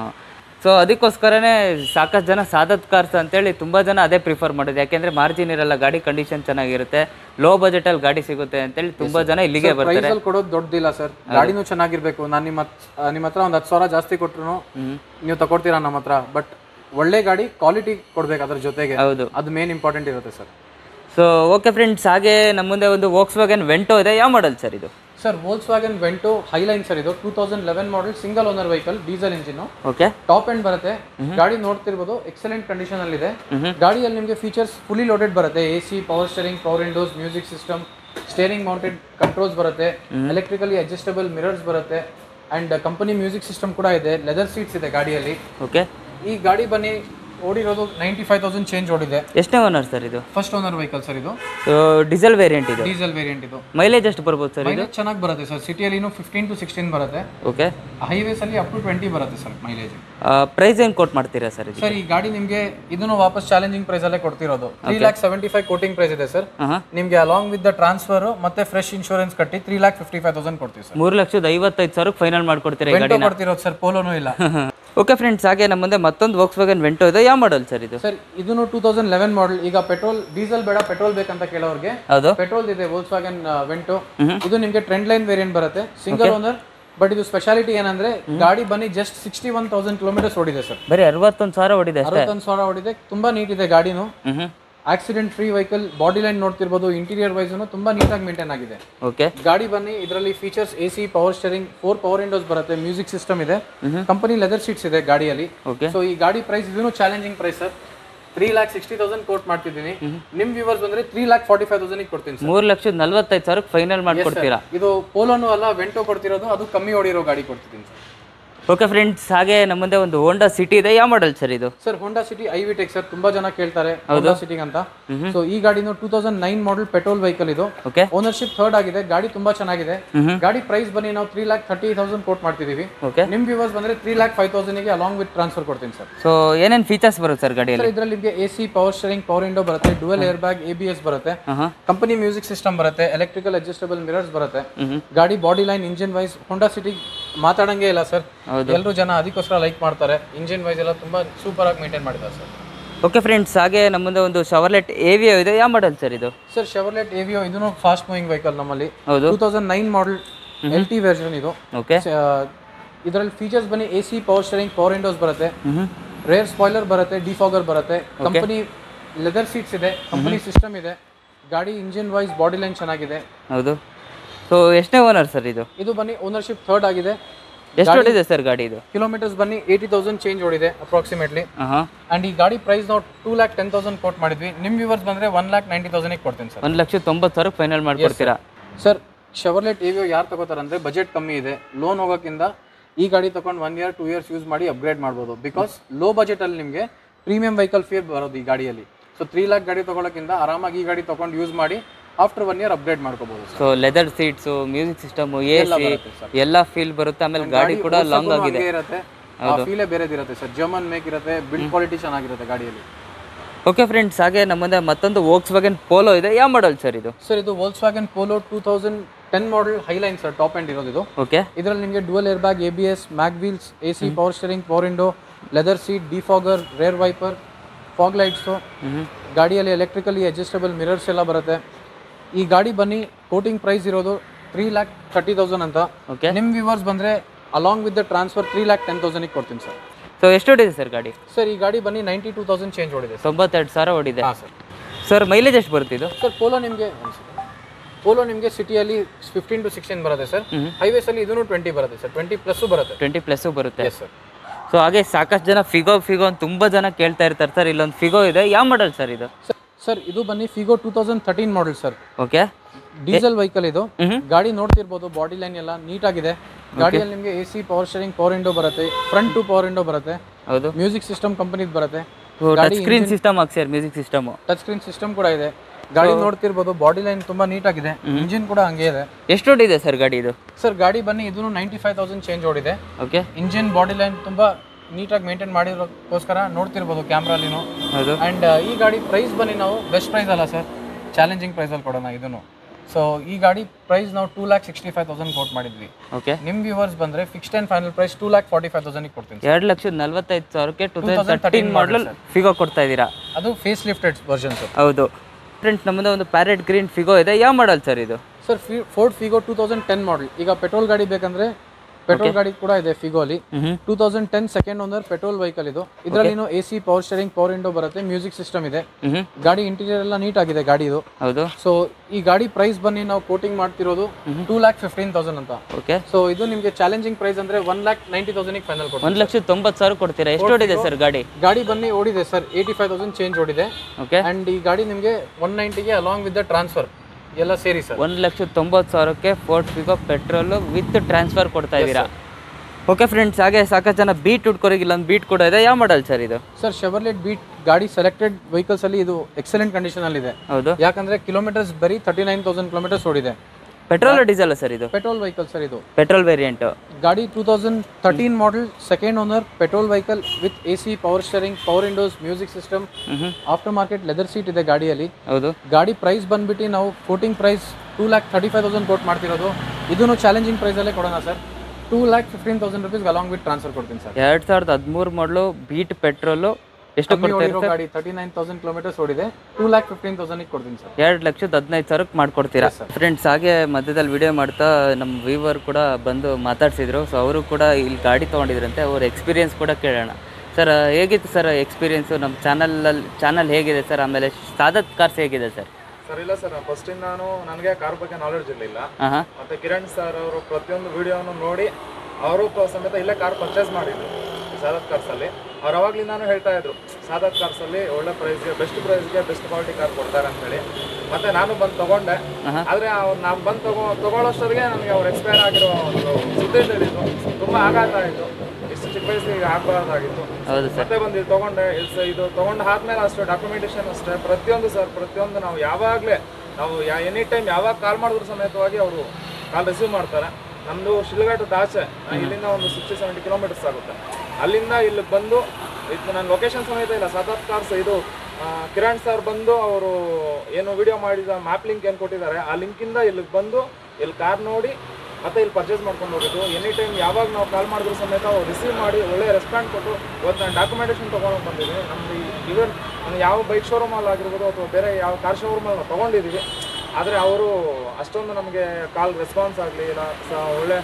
ಸೊ ಅದಕ್ಕೋಸ್ಕರನೇ ಸಾಕಷ್ಟು ಜನ ಸಾದತ್ ಕಾರ್ಸ್ ಅಂತೇಳಿ ತುಂಬ ಜನ ಅದೇ ಪ್ರಿಫರ್ ಮಾಡೋದು. ಯಾಕೆಂದರೆ ಮಾರ್ಜಿನ್ ಇರಲ್ಲ, ಗಾಡಿ ಕಂಡೀಷನ್ ಚೆನ್ನಾಗಿರುತ್ತೆ, ಲೋ ಬಜೆಟಲ್ಲಿ ಗಾಡಿ ಸಿಗುತ್ತೆ ಅಂತೇಳಿ ತುಂಬ ಜನ ಇಲ್ಲಿಗೆ ಬರ್ತಾರೆ. ಕೊಡೋದು ದೊಡ್ಡದಿಲ್ಲ ಸರ್, ಗಾಡಿನೂ ಚೆನ್ನಾಗಿರ್ಬೇಕು. ನಾನು ನಿಮ್ಮ ನಿಮ್ಮ ಹತ್ರ ಒಂದು ಹತ್ತು ಸಾವಿರ ಜಾಸ್ತಿ ಕೊಟ್ಟರು ನೀವು ತಗೊಡ್ತೀರಾ ನಮ್ಮ ಹತ್ರ, ಬಟ್ ಒಳ್ಳೆ ಗಾಡಿ ಕ್ವಾಲಿಟಿ ಕೊಡ್ಬೇಕು ಅದ್ರ ಜೊತೆಗೆ. ಹೌದು, ಅದು ಮೇನ್ ಇಂಪಾರ್ಟೆಂಟ್ ಇರುತ್ತೆ ಸರ್. ಸೊ ಓಕೆ ಫ್ರೆಂಡ್ಸ್, ಹಾಗೆ ನಮ್ಮ ಮುಂದೆ ಒಂದು ವೋಕ್ಸ್ ವ್ಯಾಗನ್ ವೆಂಟೋ ಇದೆ. ಯಾವ ಮಾಡಲ್ ಸರ್ ಇದು? Sir Volkswagen Vento Highline sir ಇದು two thousand eleven model single owner vehicle diesel engine okay top end ಬರುತ್ತೆ ಗಾಡಿ ನೋಡ್ತಿರ್ಬೋದು ಎಕ್ಸಲೆಂಟ್ ಕಂಡೀಷನ್ ಅಲ್ಲಿ ಇದೆ ಗಾಡಿಯಲ್ಲಿ ನಿಮಗೆ ಫೀಚರ್ಸ್ ಫುಲ್ಲಿ ಲೋಡೆಡ್ ಬರುತ್ತೆ A C power steering power windows music system steering mounted controls ಬರುತ್ತೆ ಎಲೆಕ್ಟ್ರಿಕಲಿ ಅಡ್ಜಸ್ಟಬಲ್ ಮಿರರ್ಸ್ ಬರುತ್ತೆ ಅಂಡ್ ಕಂಪನಿ ಮ್ಯೂಸಿಕ್ ಸಿಸ್ಟಮ್ ಕೂಡ ಇದೆ ಲೆದರ್ ಸೀಟ್ಸ್ ಇದೆ ಗಾಡಿಯಲ್ಲಿ ಓಕೆ ಈ ಗಾಡಿ ಬನ್ನಿ ಓಡಿರೋದು ನೈಂಟಿ ಫೈವ್ ತೌಸಂಡ್ ಚೇಂಜ್ ಓಡಿದೆ ಎಷ್ಟನೇ ಓನರ್ ಸರ್ ಇದು ಫಸ್ಟ್ ಓನರ್ ವೆಹಿಕಲ್ ಸರ್ ಇದು ಡೀಸೆಲ್ ವೇರಿಯಂಟ್ ಇದು ಡೀಸೆಲ್ ವೇರಿಯಂಟ್ ಇದು ಮೈಲೇಜ್ ಎಷ್ಟು ಬರ್ಬೋದು ಸರ್ ಇದು ಚೆನ್ನಾಗಿ ಬರುತ್ತೆ ಸರ್ ಸಿಟಿಯಲ್ಲಿ ಫಿಫ್ಟೀನ್ ಟು ಸಿಕ್ಸ್ಟೀನ್ ಬರುತ್ತೆ ಓಕೆ ಹೈವೇಸ್ ಅಲ್ಲಿ ಅಪ್ ಟು ಟ್ವೆಂಟಿ ಬರುತ್ತೆ ಸರ್ ಮೈಲೇಜ್ ಪ್ರೈಸ್ ಏನು ಕೋಟ್ ಮಾಡ್ತೀರಾ ಸರ್ ಇದು ಸರ್ ಈ ಗಾಡಿ ನಿಮಗೆ ಇದನ್ನು ವಾಪಸ್ ಚಾಲೆಂಜಿಂಗ್ ಪ್ರೈಸ್ ಅಲ್ಲೇ ಕೊಡ್ತಿರೋದು three lakh seventy five quoting price ಇದೆ ಸರ್ ನಿಮಗೆ ಅಲಾಂಗ್ ವಿತ್ ದ ಟ್ರಾನ್ಸ್ಫರ್ ಮತ್ತೆ ಫ್ರೆಶ್ ಇನ್ಶೂರೆನ್ಸ್ ಕಟ್ಟಿ three lakh fifty five thousand ಕೊಡ್ತೀವಿ ಸರ್ ಮೂರು ಲಕ್ಷದ ಐವತ್ತೈದು ಸಾವಿರಕ್ಕೆ ಫೈನಲ್ ಮಾಡ್ಕೊಡ್ತೀರಾ ಈ ಗಾಡಿ ಕೊಡ್ತಿರೋದು ಸರ್ ಪೋಲೋನು ಇಲ್ಲ ಓಕೆ ಫ್ರೆಂಡ್ಸ್ ಹಾಗೆ ನಮ್ಮ ಮುಂದೆ ಮತ್ತೊಂದು ವೋಕ್ಸ್ವ್ಯಾಗನ್ ವೆಂಟೋ ಇದೆ ಯಾವ ಮಾಡಲ್ ಸರ್ ಇದು ಸರ್ ಇದನ್ನು ಟೂ ತೌಸಂಡ್ ಲೆವೆನ್ ಮಾಡಲ್ ಈಗ ಪೆಟ್ರೋಲ್ ಡೀಸೆಲ್ ಬೇಡ ಪೆಟ್ರೋಲ್ ಬೇಕಂತ ಕೇಳೋರಿಗೆ ಹೌದು ಪೆಟ್ರೋಲ್ ಇದೆ ವೋಲ್ಕ್ಸ್ವ್ಯಾಗನ್ ವೆಂಟೋ ಇದು ನಿಮಗೆ ಟ್ರೆಂಡ್ ಲೈನ್ ವೇರಿಯಂಟ್ ಬರುತ್ತೆ ಸಿಂಗಲ್ ಓನರ್ ಬಟ್ ಇದು ಸ್ಪೆಷಾಲಿಟಿ ಏನಂದ್ರೆ ಗಾಡಿ ಬನ್ನಿ just sixty one thousand kilometres ಓಡಿದೆ ಸರ್ ಬರೀ ಅರವತ್ತೊಂದು ಸಾವಿರ ಓಡಿದೆ ಅಷ್ಟೇ ಅರವತ್ತೊಂದು ಸಾವಿರ ಓಡಿದೆ ತುಂಬಾ ನೀಟ್ ಇದೆ ಗಾಡಿನು accident free vehicle body line ನೋಡ್ತಿರ್ಬೋದು ಇಂಟೀರಿಯರ್ ವೈಸ್ ತುಂಬಾ ನೀಟಾಗಿ ಮೇಂಟೈನ್ ಆಗಿದೆ ಓಕೆ ಗಾಡಿ ಬನ್ನಿ ಇದರಲ್ಲಿ features A C power steering four power windows ಬರುತ್ತೆ ಮ್ಯೂಸಿಕ್ ಸಿಸ್ಟಮ್ ಇದೆ ಕಂಪನಿ ಲೆದರ್ ಸೀಟ್ಸ್ ಇದೆ ಗಾಡಿಯಲ್ಲಿ ಸೊ ಈ ಗಾಡಿ ಪ್ರೈಸ್ ಇದೂ challenging price sir three lakh sixty thousand quote ಮಾಡ್ತಿದ್ದೀನಿ ನಿಮ್ ವ್ಯೂವರ್ಸ್ ಬಂದ್ರೆ three lakh forty five thousand ಕೊಡ್ತೀನಿ ಸರ್ ಮೂರು ಲಕ್ಷದ ನಲ್ವತ್ತೈದು ಸಾವಿರಕ್ಕೆ ಫೈನಲ್ ಮಾಡ್ಕೊಡ್ತೀರಾ ಇದು ಪೋಲೋನು ಅಲ್ಲ ವೆಂಟೋ ಕೊಡ್ತಿರೋದು ಅದು ಕಮ್ಮಿ ಓಡಿರೋ ಗಾಡಿ ಕೊಡ್ತಿದ್ದೀನಿ ಸರ್ ಓಕೆ ಫ್ರೆಂಡ್ಸ್ ಹಾಗೆ ನಮ್ಮ ಮುಂದೆ ಒಂದು ಹೋಂಡಾ ಸಿಟಿ ಇದೆ ಯಾವ ಮಾಡಲ್ ಸರ್ ಇದು sir Honda City i VTEC sir ತುಂಬಾ ಜನ ಕೇಳ್ತಾರೆ ಹೋಂಡಾ ಸಿಟಿ ಅಂತ ಸೊ ಈ ಗಾಡಿನು two thousand nine model petrol vehicle ಇದು ಓಕೆ ಓನರ್ಶಿಪ್ ಥರ್ಡ್ ಆಗಿದೆ ಗಾಡಿ ತುಂಬಾ ಚೆನ್ನಾಗಿದೆ ಗಾಡಿ ಪ್ರೈಸ್ ಬನ್ನಿ ನಾವು three lakh thirty thousand quote ಮಾಡ್ತಿದೀವಿ ಓಕೆ ನಿಮ್ ವ್ಯೂವರ್ಸ್ ಬಂದ್ರೆ ತ್ರೀ ಲ್ಯಾಕ್ ಫೈವ್ ತೌಸಂಡ್ ಗೆ ಅಲಾಂಗ್ ವಿತ್ ಟ್ರಾನ್ಸ್ಫರ್ ಕೊಡ್ತೀನಿ ಸರ್ ಸೊ ಏನೇನು ಫೀಚರ್ಸ್ ಬರುತ್ತೆ ಸರ್ ಗಾಡಿಯಲ್ಲಿ ಸರ್ ಇದರಲ್ಲಿ ನಿಮಗೆ A C power steering power window ಬರುತ್ತೆ dual air bag A B S ಬರುತ್ತೆ ಕಂಪನಿ ಮ್ಯೂಸಿಕ್ ಸಿಸ್ಟಮ್ ಬರುತ್ತೆ ಎಲೆಕ್ಟ್ರಿಕಲ್ ಅಡ್ಜಸ್ಟಬಲ್ ಮಿರರ್ಸ್ ಬರುತ್ತೆ ಗಾಡಿ body line engine wise Honda City ಮಾತಾಡಂಗೆ ಇಲ್ಲ ಸರ್ ಎಲ್ಲರೂ ಜನ ಅದಕ್ಕೋಸ್ಕರ ಲೈಕ್ ಮಾಡ್ತಾರೆ ಇಂಜಿನ್ ವೈಸ್ ಎಲ್ಲ ತುಂಬಾ ಸೂಪರ್ ಆಗಿ ಮೇಂಟೈನ್ ಮಾಡಿದ್ದಾರೆ ಸರ್ ಓಕೆ ಫ್ರೆಂಡ್ಸ್ ಹಾಗೆ ನಮ್ಮ ಮುಂದೆ ಒಂದು ಶವರ್ಲೆಟ್ ಏವಿಯೋ ಇದೆ ಯಾವ ಮಾಡಲ್ ಸರ್ ಇದು ಸರ್ ಶವರ್ಲೆಟ್ ಏವಿಯೋ ಇದನ್ನು ಫಾಸ್ಟ್ ಮೂವಿಂಗ್ ವೆಹಿಕಲ್ ನಮ್ಮಲ್ಲಿ ಹೌದು two thousand nine model L T version ಇದು ಓಕೆ ಇದರಲ್ಲಿ ಫೀಚರ್ಸ್ ಬನ್ನಿ A C power steering power windows ಬರುತ್ತೆ ರೇರ್ ಸ್ಪಾಯ್ಲರ್ ಬರುತ್ತೆ ಡಿಫಾಗರ್ ಬರುತ್ತೆ ಕಂಪನಿ ಲೆದರ್ ಸೀಟ್ಸ್ ಇದೆ ಕಂಪನಿ ಸಿಸ್ಟಮ್ ಇದೆ ಗಾಡಿ ಇಂಜಿನ್ ವೈಸ್ ಬಾಡಿ ಲೈನ್ ಚೆನ್ನಾಗಿದೆ ಹೌದು ಸೊ ಎಷ್ಟನೇ ಓನರ್ ಸರ್ ಇದು ಇದು ಬನ್ನಿ ಓನರ್ಶಿಪ್ ಥರ್ಡ್ ಆಗಿದೆ ಎಷ್ಟು ಓಡಿದೆ ಸರ್ ಗಾಡಿ ಇದು ಕಿಲೋಮೀಟರ್ಸ್ ಬನ್ನಿ ಏಯ್ಟಿ ತೌಸಂಡ್ ಚೇಂಜ್ ಓಡಿದೆ ಅಪ್ರಾಕ್ಸಿಮೇಟ್ಲಿ ಅಂಡ್ ಈ ಗಾಡಿ ಪ್ರೈಸ್ ನಾವು two lakh ten thousand quote ಮಾಡಿದ್ವಿ ನಿಮ್ ವ್ಯೂವರ್ಸ್ ಬಂದ್ರೆ ಒನ್ ಲ್ಯಾಕ್ ನೈಂಟಿ ತೌಸಂಡ್ ಕೊಡ್ತೀನಿ ಸರ್ ಒಂದು ಲಕ್ಷ ತೊಂಬತ್ತು ಸಾವಿರ ಫೈನಲ್ ಮಾಡ್ಕೊಡ್ತೀರಾ ಸರ್ ಶವರ್ಲೆಟ್ ಏವಿಯೋ ಯಾರು ತಗೋತಾರೆ ಅಂದ್ರೆ ಬಜೆಟ್ ಕಮ್ಮಿ ಇದೆ ಲೋನ್ ಹೋಗೋಕ್ಕಿಂತ ಈ ಗಾಡಿ ತಗೊಂಡು one year two years use ಮಾಡಿ ಅಪ್ಗ್ರೇಡ್ ಮಾಡ್ಬೋದು ಬಿಕಾಸ್ ಲೋ ಬಜೆಟ್ ಅಲ್ಲಿ ನಿಮಗೆ ಪ್ರೀಮಿಯಂ ವೆಹಿಕಲ್ ಫೀರ್ ಬರೋದು ಈ ಗಾಡಿಯಲ್ಲಿ ಸೊ ತ್ರೀ ಲ್ಯಾಕ್ ಗಾಡಿ ತಗೊಳ್ಳೋಕ್ಕಿಂತ ಆರಾಮಾಗಿ ಈ ಗಾಡಿ ತಗೊಂಡು ಯೂಸ್ ಮಾಡಿ ಆಫ್ಟರ್ ಒನ್ ಇಯರ್ ಅಪ್ಗ್ರೇಡ್ ಮಾಡ್ಕೋಬಹುದು so leather seats music system A C ಎಲ್ಲ ಫೀಲ್ ಬರುತ್ತೆ ಆಮೇಲೆ ಗಾಡಿ ಕೂಡ ಲಾಂಗ್ ಆಗಿದೆ ಇರುತ್ತೆ ಫೀಲೇ ಬೇರೆದಿರುತ್ತೆ ಸರ್ ಜರ್ಮನ್ ಮೇಕ್ ಇರುತ್ತೆ ಬಿಲ್ಡ್ ಕ್ವಾಲಿಟಿ ಚೆನ್ನಾಗಿರುತ್ತೆ ಗಾಡಿಯಲ್ಲಿ ಓಕೆ ಫ್ರೆಂಡ್ಸ್ ಹಾಗೆ ನಮ್ಮ ಮುಂದೆ ಮತ್ತೊಂದು ವೋಕ್ಸ್ವ್ಯಾಗನ್ ಪೋಲೋ ಇದೆ ಯಾವ ಮಾಡಲ್ ಸರ್ ಇದು ಸರ್ ಇದು Volkswagen Polo two thousand ten model Highline sir top end ಇರೋದು ಇದು ಓಕೆ ಇದರಲ್ಲಿ ನಿಮಗೆ dual air bag A B S mag wheels A C power steering power window leather seat defogger rear wiper fog lights ಗಾಡಿಯಲ್ಲಿ electrically adjustable mirrors ಎಲ್ಲ ಬರುತ್ತೆ ಈ ಗಾಡಿ ಬನ್ನಿ ಕೋಟಿಂಗ್ ಪ್ರೈಸ್ ಇರೋದು ತ್ರೀ ಲ್ಯಾಕ್ ಥರ್ಟಿ ತೌಸಂಡ್ ಅಂತ ಓಕೆ ನಿಮ್ಮ ವ್ಯೂವರ್ಸ್ ಬಂದರೆ along with the transfer three lakh ten ತೌಸಂಡಿಗೆ ಕೊಡ್ತೀನಿ ಸರ್ ಸೊ ಎಷ್ಟು ಓಡಿದೆ ಸರ್ ಗಾಡಿ ಸರ್ ಈ ಗಾಡಿ ಬನ್ನಿ ನೈಂಟಿ ಟೂ ತೌಸಂಡ್ ಚೇಂಜ್ ಓಡಿದೆ ತೊಂಬತ್ತೆರಡು ಸಾವಿರ ಓಡಿದೆ ಹಾಂ ಸರ್ ಸರ್ ಮೈಲೇಜ್ ಎಷ್ಟು ಬರುತ್ತೆ ಇದು ಸರ್ ಪೋಲೋ ನಿಮಗೆ ಪೋಲೋ ನಿಮಗೆ ಸಿಟಿಯಲ್ಲಿ ಫಿಫ್ಟೀನ್ ಟು ಸಿಕ್ಸ್ಟೀನ್ ಬರುತ್ತೆ ಸರ್ ಹೈವೇಸಲ್ಲಿ ಇದೂ ಟ್ವೆಂಟಿ ಬರುತ್ತೆ ಸರ್ ಟ್ವೆಂಟಿ ಪ್ಲಸ್ಸು ಬರುತ್ತೆ ಟ್ವೆಂಟಿ ಪ್ಲಸ್ಸು ಬರುತ್ತೆ ಸರ್ ಸೊ ಹಾಗೆ ಸಾಕಷ್ಟು ಜನ ಫಿಗೋ ಫಿಗೋ ಅಂತ ತುಂಬ ಜನ ಕೇಳ್ತಾ ಇರ್ತಾರೆ ಸರ್ ಇಲ್ಲೊಂದು ಫಿಗೋ ಇದೆ ಯಾವ ಮಾಡಲ್ ಸರ್ ಇದು ಸರ್ ಇದು ಬನ್ನಿ Figo two thousand thirteen model sir okay diesel vehicle ಇದು ಗಾಡಿ ನೋಡ್ತಿರ್ಬೋದು ಬಾಡಿ ಲೈನ್ ಎಲ್ಲ ನೀಟ್ ಆಗಿದೆ ಗಾಡಿಯಲ್ಲಿ ನಿಮಗೆ A C power steering power window ಬರುತ್ತೆ ಫ್ರಂಟ್ ಟು ಪವರ್ ವಿಂಡೋ ಬರುತ್ತೆ ಹೌದು ಮ್ಯೂಸಿಕ್ ಸಿಸ್ಟಮ್ ಕಂಪನಿದು ಬರುತ್ತೆ ಟಚ್ ಸ್ಕ್ರೀನ್ ಸಿಸ್ಟಮ್ ಹಾಕ್ಸಿರ್ music system touch screen system ಕೂಡ ಇದೆ ಗಾಡಿ ನೋಡ್ತಿರ್ಬೋದು ಬಾಡಿ ಲೈನ್ ತುಂಬಾ ನೀಟ್ ಆಗಿದೆ ಇಂಜಿನ್ ಕೂಡ ಹಂಗೆ ಇದೆ ಎಷ್ಟು ಓಡಿದೆ ಸರ್ ಗಾಡಿ ಇದು ಸರ್ ಗಾಡಿ ಬನ್ನಿ ಇದನ್ನು ನೈಂಟಿ ಫೈವ್ ತೌಸಂಡ್ ಚೇಂಜ್ ಓಡಿದೆ ಓಕೆ ಇಂಜಿನ್ ಬಾಡಿ ಲೈನ್ ತುಂಬಾ ನೀಟಾಗಿ ಮೇಂಟೈನ್ ಮಾಡಿರೋಕ್ಕೋಸ್ಕರ ನೋಡ್ತಿರ್ಬೋದು ಕ್ಯಾಮ್ರಾಲಿನು ಹೌದು ಆ್ಯಂಡ್ ಈ ಗಾಡಿ ಪ್ರೈಸ್ ಬನ್ನಿ ನಾವು ಬೆಸ್ಟ್ ಪ್ರೈಸ್ ಅಲ್ಲ ಸರ್ ಚಾಲೆಂಜಿಂಗ್ ಪ್ರೈಸಲ್ಲಿ ಕೊಡೋಣ ಇದನ್ನು ಸೊ ಈ ಗಾಡಿ ಪ್ರೈಸ್ ನಾವು two lakh sixty five thousand quote ಮಾಡಿದ್ವಿ ಓಕೆ ನಿಮ್ಮ ವ್ಯೂವರ್ಸ್ ಬಂದರೆ fixed and final price two lakh forty five ತೌಸಂಡ್ಗೆ ಕೊಡ್ತೀನಿ ಎರಡು ಲಕ್ಷದ ನಲ್ವತ್ತೈದು ಸಾವಿರಕ್ಕೆ two thousand thirteen model Figo ಕೊಡ್ತಾ ಇದ್ದೀರಾ ಅದು ಫೇಸ್ ಲಿಫ್ಟೆಡ್ ವರ್ಷನ್ ಸರ್ ಹೌದು ಫ್ರೆಂಡ್ಸ್ ನಮ್ಮದು ಒಂದು ಪ್ಯಾರೆಟ್ ಗ್ರೀನ್ ಫಿಗೋ ಇದೆ ಯಾವ ಮಾಡಲ್ ಸರ್ ಇದು ಸರ್ ಫಿ Ford Figo two thousand ten model ಈಗ ಪೆಟ್ರೋಲ್ ಗಾಡಿ ಬೇಕಂದರೆ ಪೆಟ್ರೋಲ್ ಗಾಡಿ ಕೂಡ ಇದೆ ಫಿಗೋಲಿ. Two thousand ten second owner petrol vehicle ಇದು. ಇದರಲ್ಲಿ A C, power steering, power window ಬರುತ್ತೆ, ಮ್ಯೂಸಿಕ್ ಸಿಸ್ಟಮ್ ಇದೆ. ಗಾಡಿ ಇಂಟೀರಿಯರ್ ಎಲ್ಲ ನೀಟ್ ಆಗಿದೆ ಗಾಡಿ ಇದು. ಹೌದು. ಸೊ ಈ ಗಾಡಿ ಪ್ರೈಸ್ ಬನ್ನಿ ನಾವು ಕೋಟಿಂಗ್ ಮಾಡ್ತಿರೋದು ಟೂ ಲ್ಯಾಕ್ ಫಿಫ್ಟೀನ್ ತೌಸಂಡ್ ಅಂತ. ಓಕೆ. ಸೊ ಇದು ನಿಮಗೆ ಚಾಲೆಂಜಿಂಗ್ ಪ್ರೈಸ್ ಅಂದ್ರೆ one lakh ninety thousand final ಕೊಡ್ತೀವಿ. ಒಂದ್ ಲಕ್ಷ ತೊಂಬತ್ತು ಸಾವಿರ ಕೊಡ್ತೀರಾ? ಎಷ್ಟು ಓಡಿದೆ ಸರ್ ಗಾಡಿ? ಗಾಡಿ ಬನ್ನಿ ಓಡಿದೆ sir eighty five thousand change ಓಡಿದೆ. ಓಕೆ. ಅಂಡ್ ಈ ಗಾಡಿ ನಿಮಗೆ ಒನ್ ನೈಂಟಿಗೆ ಅಲಾಂಗ್ ವಿತ್ ದ ಟ್ರಾನ್ಸ್ಫರ್ ಎಲ್ಲ ಸೇರಿ ಸರ್ ಒಂದು ಲಕ್ಷ ತೊಂಬತ್ತು ಸಾವಿರಕ್ಕೆ Ford Figo petrol with transfer ಕೊಡ್ತಾ ಇದ್ದೀರಾ? ಓಕೆ ಫ್ರೆಂಡ್ಸ್, ಹಾಗೆ ಸಾಕಷ್ಟು ಜನ ಬೀಟ್ ಹುಡ್ಕೋರಿಗೆ ಇಲ್ಲೊಂದು ಬೀಟ್ ಕೂಡ ಇದೆ. ಯಾವ ಮಾಡಲ್ ಸರ್ ಇದು? ಸರ್ ಶೆವರ್ಲೆಟ್ ಬೀಟ್ ಗಾಡಿ ಸೆಲೆಕ್ಟೆಡ್ ವೆಹಿಕಲ್ಸ್ ಅಲ್ಲಿ ಇದು ಎಕ್ಸಲೆಂಟ್ ಕಂಡೀಷನ್ ಅಲ್ಲಿ ಇದೆ. ಹೌದು. ಯಾಕಂದ್ರೆ ಕಿಲೋಮೀಟರ್ಸ್ ಬರೀ ತರ್ಟಿ ನೈನ್ ತೌಸಂಡ್ ಕಿಲೋಮೀಟರ್ಸ್ ಓಡಿದೆ. ಪೆಟ್ರೋಲ್ ಡೀಸೆಲ್ ಸರ್ ಇದು? ಪೆಟ್ರೋಲ್ ವೆಹಿಕಲ್ ಸರ್ ಇದು. ಪೆಟ್ರೋಲ್ ವೇರಿಯಂಟ್ ಗಾಡಿ two thousand thirteen model, second owner, petrol vehicle with A C, power steering, power windows, music system, after market leather seat ಇದೆ ಗಾಡಿಯಲ್ಲಿ. ಹೌದು. ಗಾಡಿ price ಬಂದ್ಬಿಟ್ಟು ನಾವು quoting price two lakh thirty five thousand quote ಮಾಡ್ತಿರೋದು. ಇದನ್ನು challenging price ಅಲ್ಲೇ ಕೊಡೋಣ sir. Two lakh fifteen thousand rupees along with transfer ಕೊಡ್ತೀನಿ ಸರ್. ಎರಡ್ ಸಾವಿರದ ಹದಿಮೂರು ಮಾಡಲು ಬೀಟ್ ಪೆಟ್ರೋಲು ಎಷ್ಟು ಕೊಡ್ತೀರಾ? ಗಾಡಿ ತರ್ಟಿ ನೈನ್ ತೌಸಂಡ್ ಕಿಲೋಮೀಟರ್ಸ್ ಓಡಿದೆ. ಟೂ ಲ್ಯಾಕ್ ಫಿಫ್ಟೀನ್ ತೌಸಂಡ್ ಕೊಡ್ತೀನಿ ಸರ್. ಎರಡು ಲಕ್ಷದ ಹದಿನೈದು ಸಾವಿರಕ್ಕೆ ಮಾಡ್ಕೊಡ್ತೀರಾ? ಫ್ರೆಂಡ್ಸ್, ಹಾಗೆ ಮಧ್ಯದಲ್ಲಿ ವಿಡಿಯೋ ಮಾಡ್ತಾ ನಮ್ಮ ವ್ಯೂವರ್ ಕೂಡ ಬಂದು ಮಾತಾಡ್ಸಿದ್ರು. ಸೊ ಅವರು ಕೂಡ ಇಲ್ಲಿ ಗಾಡಿ ತೊಗೊಂಡಿದ್ರಂತೆ, ಅವ್ರ ಎಕ್ಸ್ಪೀರಿಯನ್ಸ್ ಕೂಡ ಕೇಳೋಣ. ಸರ್ ಹೇಗಿತ್ತು ಸರ್ ಎಕ್ಸ್ಪೀರಿಯನ್ಸು? ನಮ್ಮ ಚಾನಲಲ್ಲಿ ಚಾನಲ್ ಹೇಗಿದೆ ಸರ್? ಆಮೇಲೆ ಸಾದತ್ ಕಾರ್ಸ್ ಹೇಗಿದೆ ಸರ್? ಸರ್ ಇಲ್ಲ ಸರ್, ಫಸ್ಟ್ ನಾನು ನನಗೆ ಕಾರ್ ಬಗ್ಗೆ ನಾಲೆಡ್ಜ್ ಇರಲಿಲ್ಲ. ಹಾಂ. ಮತ್ತೆ ಕಿರಣ್ ಸರ್ ಅವರು ಪ್ರತಿಯೊಂದು ವಿಡಿಯೋನು ನೋಡಿ ಅವರು ಸಮೇತ ಇಲ್ಲೇ ಕಾರ್ ಪರ್ಚೇಸ್ ಮಾಡಿದ್ರು ಸಾದತ್ ಕಾರ್ಸಲ್ಲಿ. ಅವ್ರು ಅವಾಗ್ಲಿಂದಾನು ಹೇಳ್ತಾ ಇದ್ರು ಸಾದತ್ ಕಾರ್ಸಲ್ಲಿ ಒಳ್ಳೆ ಪ್ರೈಸ್ಗೆ, ಬೆಸ್ಟ್ ಪ್ರೈಸ್ಗೆ ಬೆಸ್ಟ್ ಕ್ವಾಲಿಟಿ ಕಾರ್ ಕೊಡ್ತಾರೆ ಅಂತೇಳಿ. ಮತ್ತೆ ನಾನು ಬಂದು ತಗೊಂಡೆ. ಆದರೆ ಅವ್ರು ನಾವು ಬಂದು ತಗೋ ತಗೊಳ್ಳೋಷ್ಟೊತ್ತಿಗೆ ನನಗೆ ಅವ್ರು ಎಕ್ಸ್ಪೈರ್ ಆಗಿರೋ ಒಂದು ಸುದ್ದಿ ಹೇಳಿದ್ರು. ತುಂಬ ಆಘಾತ ಆಯಿತು. ಇಷ್ಟು ಚಿಕ್ಕ ವಯಸ್ಸಿಗೆ ಆಗಬಾರ್ದಾಗಿತ್ತು. ಮತ್ತೆ ಬಂದು ಇದು ತೊಗೊಂಡೆ. ಇದು ತೊಗೊಂಡು ಆದ್ಮೇಲೆ ಅಷ್ಟೇ ಡಾಕ್ಯುಮೆಂಟೇಷನ್ ಅಷ್ಟೇ ಪ್ರತಿಯೊಂದು ಸರ್ ಪ್ರತಿಯೊಂದು ನಾವು ಯಾವಾಗಲೇ ನಾವು ಎನಿ ಟೈಮ್ ಯಾವಾಗ ಕಾಲ್ ಮಾಡಿದ್ರು ಸಮೇತವಾಗಿ ಅವರು ಕಾಲ್ ರಿಸೀವ್ ಮಾಡ್ತಾರೆ. ನಮ್ಮದು ಶಿಲ್ಘಟ್ಟದ ಆಚೆ, ಇಲ್ಲಿಂದ ಒಂದು ಸಿಕ್ಸ್ಟಿ ಸೆವೆಂಟಿ ಕಿಲೋಮೀಟರ್ಸ್ ಆಗುತ್ತೆ. ಅಲ್ಲಿಂದ ಇಲ್ಲಿಗೆ ಬಂದು ಇದು ನನ್ನ ಲೊಕೇಶನ್ ಸಮೇತ ಇಲ್ಲ ಸಾದತ್ ಕಾರ್ಸ್ ಇದು ಕಿರಣ್ ಸರ್ ಬಂದು ಅವರು ಏನು ವಿಡಿಯೋ ಮಾಡಿದ ಮ್ಯಾಪ್ ಲಿಂಕ್ ಏನು ಕೊಟ್ಟಿದ್ದಾರೆ ಆ ಲಿಂಕಿಂದ ಇಲ್ಲಿಗೆ ಬಂದು ಇಲ್ಲಿ ಕಾರ್ ನೋಡಿ ಮತ್ತೆ ಇಲ್ಲಿ ಪರ್ಚೇಸ್ ಮಾಡ್ಕೊಂಡು ಹೋಗೋದು. ಎನಿ ಟೈಮ್ ಯಾವಾಗ ನಾವು ಕಾಲ್ ಮಾಡಿದ್ರು ಸಮೇತ ಅವ್ರು ರಿಸೀವ್ ಮಾಡಿ ಒಳ್ಳೆ ರೆಸ್ಪಾಂಡ್ ಕೊಟ್ಟು ಇವತ್ತು ನಾನು ಡಾಕ್ಯುಮೆಂಟೇಷನ್ ತೊಗೊಂಡು ಬಂದಿದ್ದೀನಿ. ನಮ್ಮದು ಈವನ್ ನಾನು ಯಾವ ಬೈಕ್ ಶೋರೂಮಲ್ಲಿ ಆಗಿರ್ಬೋದು ಅಥವಾ ಬೇರೆ ಯಾವ ಕಾರ್ ಶೋರೂಮಲ್ಲಿ ನಾವು ತೊಗೊಂಡಿದ್ದೀವಿ. ಆದರೆ ಅವರು ಅಷ್ಟೊಂದು ನಮಗೆ ಕಾಲ್ ರೆಸ್ಪಾನ್ಸ್ ಆಗಲಿ ಇಲ್ಲ ಒಳ್ಳೆ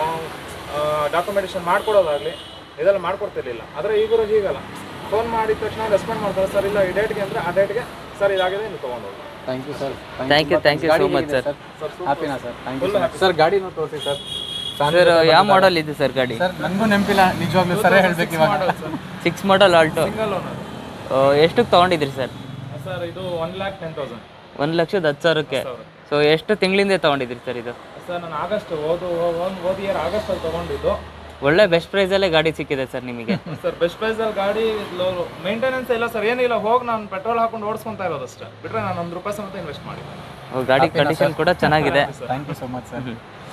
ಡಾಕ್ಯುಮೆಂಟೇಷನ್ ಮಾಡ್ಕೊಡೋದಾಗಲಿ ಇದೆಲ್ಲ ಮಾಡ್ಕೊಡ್ತಿರ್ಲಿಲ್ಲ. ಆದರೆ ಈಗರು ಹೀಗಲ್ಲ, ಫೋನ್ ಮಾಡಿದ ತಕ್ಷಣ ರೆಸ್ಪಾಂಡ್ ಮಾಡ್ತಾರೆ. ಸರ್ ಇಲ್ಲ ಈ ಡೇಟ್ಗೆ ಅಂದರೆ ಆ ಡೇಟ್ಗೆ ಸರ್ ಇದಾಗಿದೆ ನೀವು ತೊಗೊಂಡೋಗಿ. Thank you sir. Thank you thank you so much sir. ಹ್ಯಾಪಿನಾ ಸರ್? Thank you sir. ಗಾಡಿನೂ ತೋರಿಸಿ ಸರ್. ಸರ್ ಯಾವ ಮಾಡಲ್ ಇದೆ ಸರ್ ಗಾಡಿ? ಸರ್ ನನಗೂ ನೆನಪಿಲ್ಲ ನಿಜವಾಗ್ಲೂ, ಸರೇ ಹೇಳ್ಬೇಕು ಇವಾಗ. Six model Alto. Single owner. ಎಷ್ಟಕ್ಕೆ ತೊಗೊಂಡಿದ್ರಿ ಸರ್? ಸರ್ ಇದು ಒನ್ ಲ್ಯಾಕ್ ಟೆನ್ ತೌಸಂಡ್. ಒಂದು ಲಕ್ಷದ ಹತ್ತು ಸಾವಿರಕ್ಕೆ. ಸೊ ಎಷ್ಟು ತಿಂಗಳಿಂದ ತೊಗೊಂಡಿದ್ರಿ ಸರ್ ಇದು? ಸರ್ ನಾನು ಆಗಸ್ಟ್ ಓದು ಒಂದು ಓದಿ ಇಯರ್ ಆಗಸ್ಟಲ್ಲಿ ತೊಗೊಂಡಿದ್ದು. ಒಳ್ಳೆ ಬೆಸ್ಟ್ ಪ್ರೈಸಲ್ಲೇ ಗಾಡಿ ಸಿಕ್ಕಿದೆ ಸರ್ ನಿಮಗೆ. ಸರ್ ಬೆಸ್ಟ್ ಪ್ರೈಸಲ್ಲಿ ಗಾಡಿ ಮೇಂಟೆನೆನ್ಸ್ ಇಲ್ಲ ಸರ್, ಏನಿಲ್ಲ. ಹೋಗಿ ನಾನು ಪೆಟ್ರೋಲ್ ಹಾಕೊಂಡು ಓಡಿಸ್ಕೊಂತಾ ಇರೋದು ಅಷ್ಟೇ, ಬಿಟ್ಟರೆ ನಾನು ಒಂದು ರೂಪಾಯಿ ಸಮೇತ ಇನ್ವೆಸ್ಟ್ ಮಾಡಿ. ಗಾಡಿ ಕಂಡೀಷನ್ ಕೂಡ ಚೆನ್ನಾಗಿದೆ. Thank you so much sir.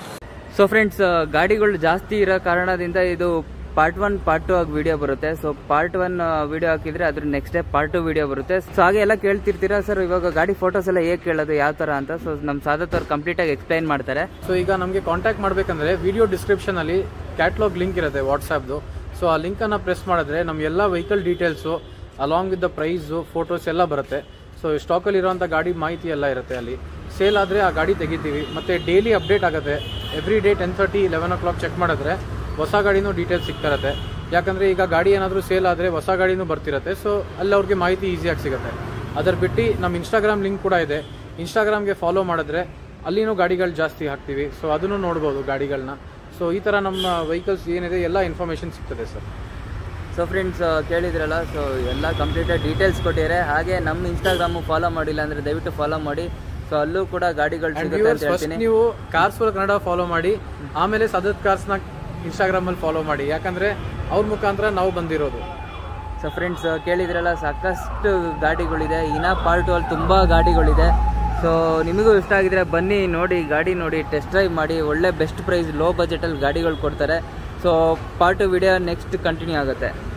So friends, ಗಾಡಿಗಳು ಜಾಸ್ತಿ ಇರೋ ಕಾರಣದಿಂದ ಇದು ಪಾರ್ಟ್ ಒನ್ ಪಾರ್ಟ್ ಟು ಆಗಿ ವಿಡಿಯೋ ಬರುತ್ತೆ. ಸೊ ಪಾರ್ಟ್ ಒನ್ ವಿಡಿಯೋ ಹಾಕಿದ್ರೆ ಅದ್ರ next day part two video ಬರುತ್ತೆ. ಸೊ ಹಾಗೆ ಎಲ್ಲ ಕೇಳ್ತಿರ್ತೀರಾ ಸರ್ ಇವಾಗ ಗಾಡಿ ಫೋಟೋಸ್ ಎಲ್ಲ ಹೇಗೆ ಕೇಳೋದು, ಯಾವ ಥರ ಅಂತ. ಸೊ ನಮ್ಮ ಸಾದತ್ ಅವ್ರು ಕಂಪ್ಲೀಟಾಗಿ ಎಕ್ಸ್ಪ್ಲೈನ್ ಮಾಡ್ತಾರೆ. ಸೊ ಈಗ ನಮಗೆ ಕಾಂಟ್ಯಾಕ್ಟ್ ಮಾಡಬೇಕಂದ್ರೆ ವಿಡಿಯೋ ಡಿಸ್ಕ್ರಿಪ್ಷನಲ್ಲಿ ಕ್ಯಾಟ್ಲಾಗ್ ಲಿಂಕ್ ಇರುತ್ತೆ ವಾಟ್ಸಾಪ್ದು. ಸೊ ಆ ಲಿಂಕನ್ನು ಪ್ರೆಸ್ ಮಾಡಿದ್ರೆ ನಮ್ಮ ಎಲ್ಲ vehicle details along with the price, photos ಎಲ್ಲ ಬರುತ್ತೆ. ಸೊ ಸ್ಟಾಕಲ್ಲಿ ಇರೋಂಥ ಗಾಡಿ ಮಾಹಿತಿ ಎಲ್ಲ ಇರುತ್ತೆ ಅಲ್ಲಿ. ಸೇಲ್ ಆದರೆ ಆ ಗಾಡಿ ತೆಗಿತೀವಿ. ಮತ್ತು ಡೈಲಿ ಅಪ್ಡೇಟ್ ಆಗುತ್ತೆ. Every day ten thirty eleven o'clock check ಮಾಡಿದ್ರೆ ಹೊಸ ಗಾಡಿನೂ ಡೀಟೇಲ್ಸ್ ಸಿಗ್ತಿರತ್ತೆ. ಯಾಕಂದರೆ ಈಗ ಗಾಡಿ ಏನಾದರೂ ಸೇಲ್ ಆದರೆ ಹೊಸ ಗಾಡಿನೂ ಬರ್ತಿರತ್ತೆ. ಸೊ ಅಲ್ಲಿ ಅವ್ರಿಗೆ ಮಾಹಿತಿ ಈಸಿಯಾಗಿ ಸಿಗುತ್ತೆ. ಅದರ ಬಿಟ್ಟು ನಮ್ಮ ಇನ್ಸ್ಟಾಗ್ರಾಮ್ ಲಿಂಕ್ ಕೂಡ ಇದೆ. ಇನ್ಸ್ಟಾಗ್ರಾಮ್ಗೆ ಫಾಲೋ ಮಾಡಿದ್ರೆ ಅಲ್ಲಿನೂ ಗಾಡಿಗಳು ಜಾಸ್ತಿ ಹಾಕ್ತೀವಿ. ಸೊ ಅದನ್ನು ನೋಡ್ಬೋದು ಗಾಡಿಗಳನ್ನ. ಸೊ ಈ ಥರ ನಮ್ಮ ವೆಹಿಕಲ್ಸ್ ಏನಿದೆ ಎಲ್ಲ ಇನ್ಫಾರ್ಮೇಷನ್ ಸಿಗ್ತದೆ ಸರ್. ಸೊ ಫ್ರೆಂಡ್ಸ್ ಕೇಳಿದ್ರಲ್ಲ, ಸೊ ಎಲ್ಲ ಕಂಪ್ಲೀಟಾಗಿ ಡೀಟೇಲ್ಸ್ ಕೊಟ್ಟಿದ್ದಾರೆ. ಹಾಗೆ ನಮ್ಮ ಇನ್ಸ್ಟಾಗ್ರಾಮು ಫಾಲೋ ಮಾಡಿಲ್ಲ ಅಂದರೆ ದಯವಿಟ್ಟು ಫಾಲೋ ಮಾಡಿ. ಸೊ ಅಲ್ಲೂ ಕೂಡ ಗಾಡಿಗಳು ಸಿಗುತ್ತೆ ಅಂತ ಹೇಳ್ತೀನಿ. ನೀವು ಕಾರ್ಸ್ ಫುಲ್ ಕನ್ನಡ ಫಾಲೋ ಮಾಡಿ, ಆಮೇಲೆ ಸಾದತ್ ಕಾರ್ಸ್ನ ಇನ್ಸ್ಟಾಗ್ರಾಮಲ್ಲಿ ಫಾಲೋ ಮಾಡಿ. ಯಾಕಂದರೆ ಅವ್ರ ಮುಖಾಂತರ ನಾವು ಬಂದಿರೋದು. ಸೊ ಫ್ರೆಂಡ್ಸ್ ಕೇಳಿದ್ರಲ್ಲ, ಸಾಕಷ್ಟು ಗಾಡಿಗಳಿದೆ. ಇನ್ನ ಪಾರ್ಟ್ ಅಲ್ಲಿ ತುಂಬ ಗಾಡಿಗಳಿದೆ. ಸೊ ನಿಮಗೂ ಇಷ್ಟ ಆಗಿದ್ರೆ ಬನ್ನಿ, ನೋಡಿ ಗಾಡಿ ನೋಡಿ, ಟೆಸ್ಟ್ ಡ್ರೈವ್ ಮಾಡಿ. ಒಳ್ಳೆ ಬೆಸ್ಟ್ ಪ್ರೈಸ್ ಲೋ ಬಜೆಟಲ್ಲಿ ಗಾಡಿಗಳು ಕೊಡ್ತಾರೆ. So part video next continue ಆಗುತ್ತೆ.